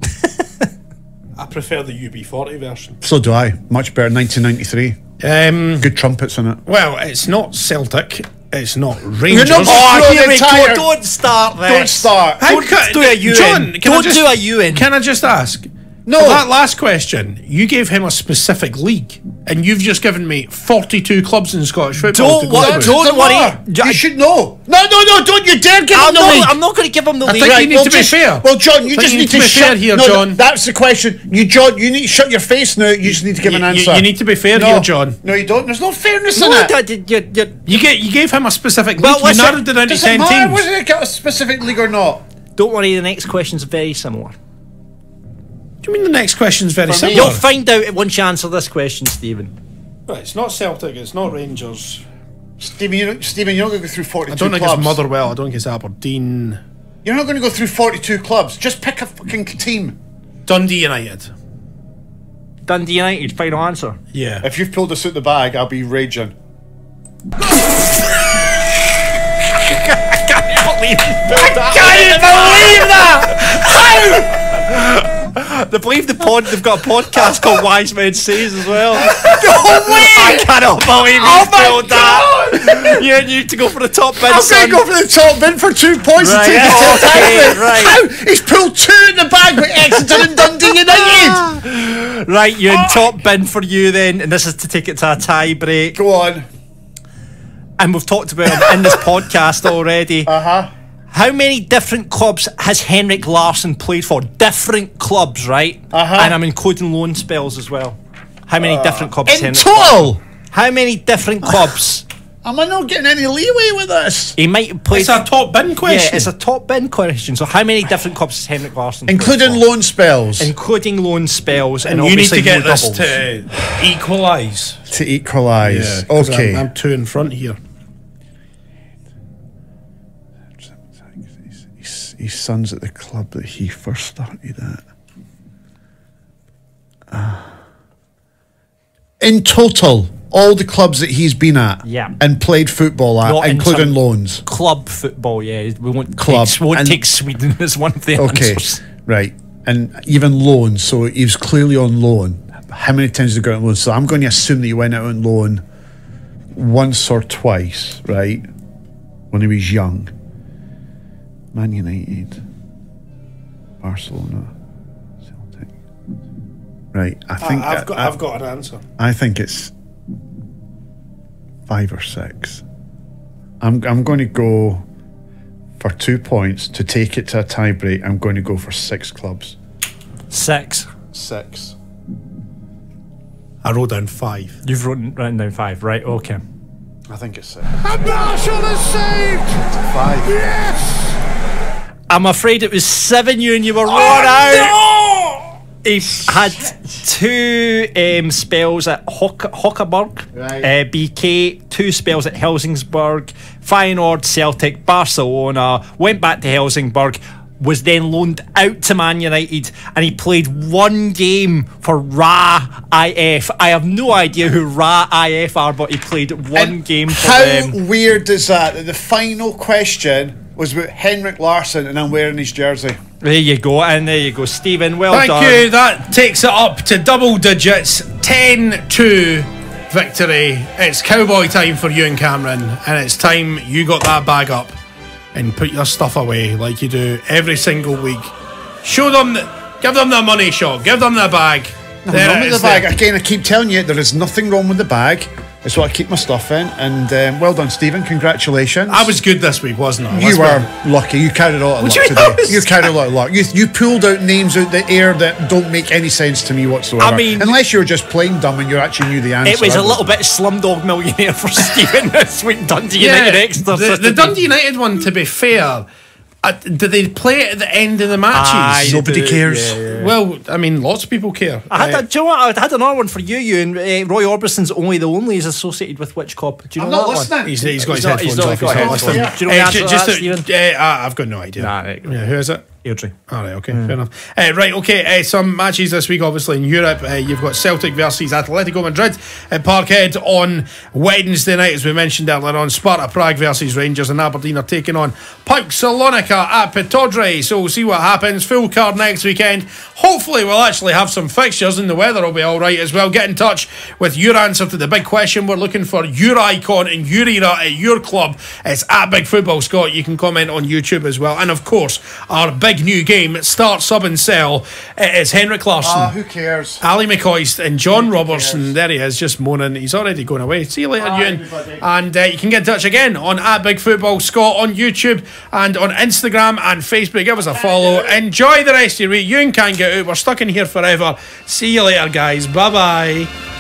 I prefer the UB40 version. So do I. Much better. 1993. Good trumpets in it. Well, it's not Celtic. It's not You're Rangers. not Oh, throwing here the we entire- go. Don't start this. Don't start. Don't do a Ewan. John, can I Don't just- do a Ewan. Can I just ask? No. For that last question, you gave him a specific league, and you've just given me 42 clubs in Scottish football. Don't to go worry. through. Don't Doesn't worry. matter. Ju- You should know. No, don't you dare give him I'm the league. not going to give him the I lead. think you need well, to be just- fair. Well, John, you I think just you need to be fair shut here, no, John. That's the question. John, you need to shut your face now. You just need to give an answer. You need to be fair no. here, John. No, you don't. There's no fairness No, in it. You gave him a specific league. Well, You listen, narrowed it down to Does it 10 matter teams. whether they got a specific league or not? Don't worry, the next question's very similar. Do you mean the next question's very For me? similar? You'll find out once you answer this question, Stephen. Right, it's not Celtic. It's not Rangers. Stephen, you're not going to go through 42 I don't think clubs. it's Motherwell. I don't think it's Aberdeen. You're not going to go through 42 clubs. Just pick a fucking team. Dundee United. Dundee United, final answer. Yeah. If you've pulled this out the bag, I'll be raging. They believe they've got a podcast called Wise Men Says as well. I cannot believe he's pulled that. You need to go for the top bid, I'm son. going to go for the top bin for 2 points Right, to take it to the okay, title. right. How? He's pulled 2 in the bag with Exeter and Dundee United. Right, you in top bin for you then, and this is to take it to a tie break. Go on. And we've talked about it in this podcast already. How many different clubs has Henrik Larsson played for? Different clubs, right? And I'm including loan spells as well. How many different clubs has In Henrik total, How many different clubs? am I not getting any leeway with this? He might have played. It's a top bin question. Yeah, it's a top bin question. So how many different clubs has Henrik Larsson played Including for? loan spells. Including loan spells, and and you need obviously to get no this doubles. to equalise. To equalise. 'cause Okay. I'm 2 in front here. His son's at the club that he first started at. In total, all the clubs that he's been at Yeah. and played football at, Not in including some loans. Club football, yeah. We won't Club. take, we won't And- take Sweden as one of the Okay, answers. right. And even loans, so he was clearly on loan. How many times did he go on loan? So I'm going to assume that he went out on loan once or twice, right? When he was young. Man United, Barcelona, Celtic. Right, I think I've got an answer. I think it's 5 or 6. I'm going to go for 2 points to take it to a tie break. I'm going to go for 6 clubs. 6. 6. I wrote down 5. You've written down 5, right? Okay. I think it's 6. And Marshall is saved! 5. Yes! I'm afraid it was 7, and you were wrong out. He had 2 spells at Hockerberg, Right. BK, 2 spells at Helsingborg, Feyenoord, Celtic, Barcelona, went back to Helsingborg, was then loaned out to Man United, and he played 1 game for Ra IF. I have no idea who Ra IF are, but he played 1 game for How them. weird is that the final question was about Henrik Larsson and I'm wearing his jersey? There you go, and there you go, Stephen. Well Thank done. you. That takes it up to double digits. 10-2 victory. It's cowboy time for Ewen Cameron, and it's time you got that bag up and put your stuff away like you do every single week. Show them that Give them the money shot. Give them the bag. Nothing wrong with the bag. Again, I keep telling you, there is nothing wrong with the bag. It's what I keep my stuff in. And well done, Stephen. Congratulations. I was good this week, wasn't I? You were lucky. You carried a lot of luck today. You carried a lot of luck. You pulled out names out the air that don't make any sense to me whatsoever. I mean, unless you're just playing dumb and you actually knew the answer. It was a little bit Slumdog Millionaire for Stephen this week. Dundee United Exeter. The Dundee United one, to be fair, do they play it at the end of the matches? Nobody cares. Yeah. Well, I mean, lots of people care. I had do you know what? I had another one for you. And Roy Orbison's Only the Only is associated with which club? Do you know I'm not that listening. one? He's got his headphones off. He's not listening. Do you know the answer to that, Stephen? I've got no idea. Right. Yeah, who is it? Airdrie. Alright, okay, fair enough. Right, okay, some matches this week, obviously, in Europe. You've got Celtic versus Atletico Madrid at Parkhead on Wednesday night, as we mentioned earlier on. Sparta Prague versus Rangers, and Aberdeen are taking on PAOK Salonika at Pitodre. So we'll see what happens. Full card next weekend. Hopefully we'll actually have some fixtures and the weather will be alright as well. Get in touch with your answer to the big question. We're looking for your icon and your era at your club. It's at Big Football Scott. You can comment on YouTube as well. And of course, our big new game, Start, Sub and Sell. It's Henrik Larsson, who cares? Ali McCoist and John Robertson. There he is, just moaning. He's already going away. See you later, Ewan. Everybody. And you can get in touch again on at Big Football Scott on YouTube and on Instagram and Facebook. Give us a follow. Enjoy the rest of your week. Ewan can't get out. We're stuck in here forever. See you later, guys. Bye bye.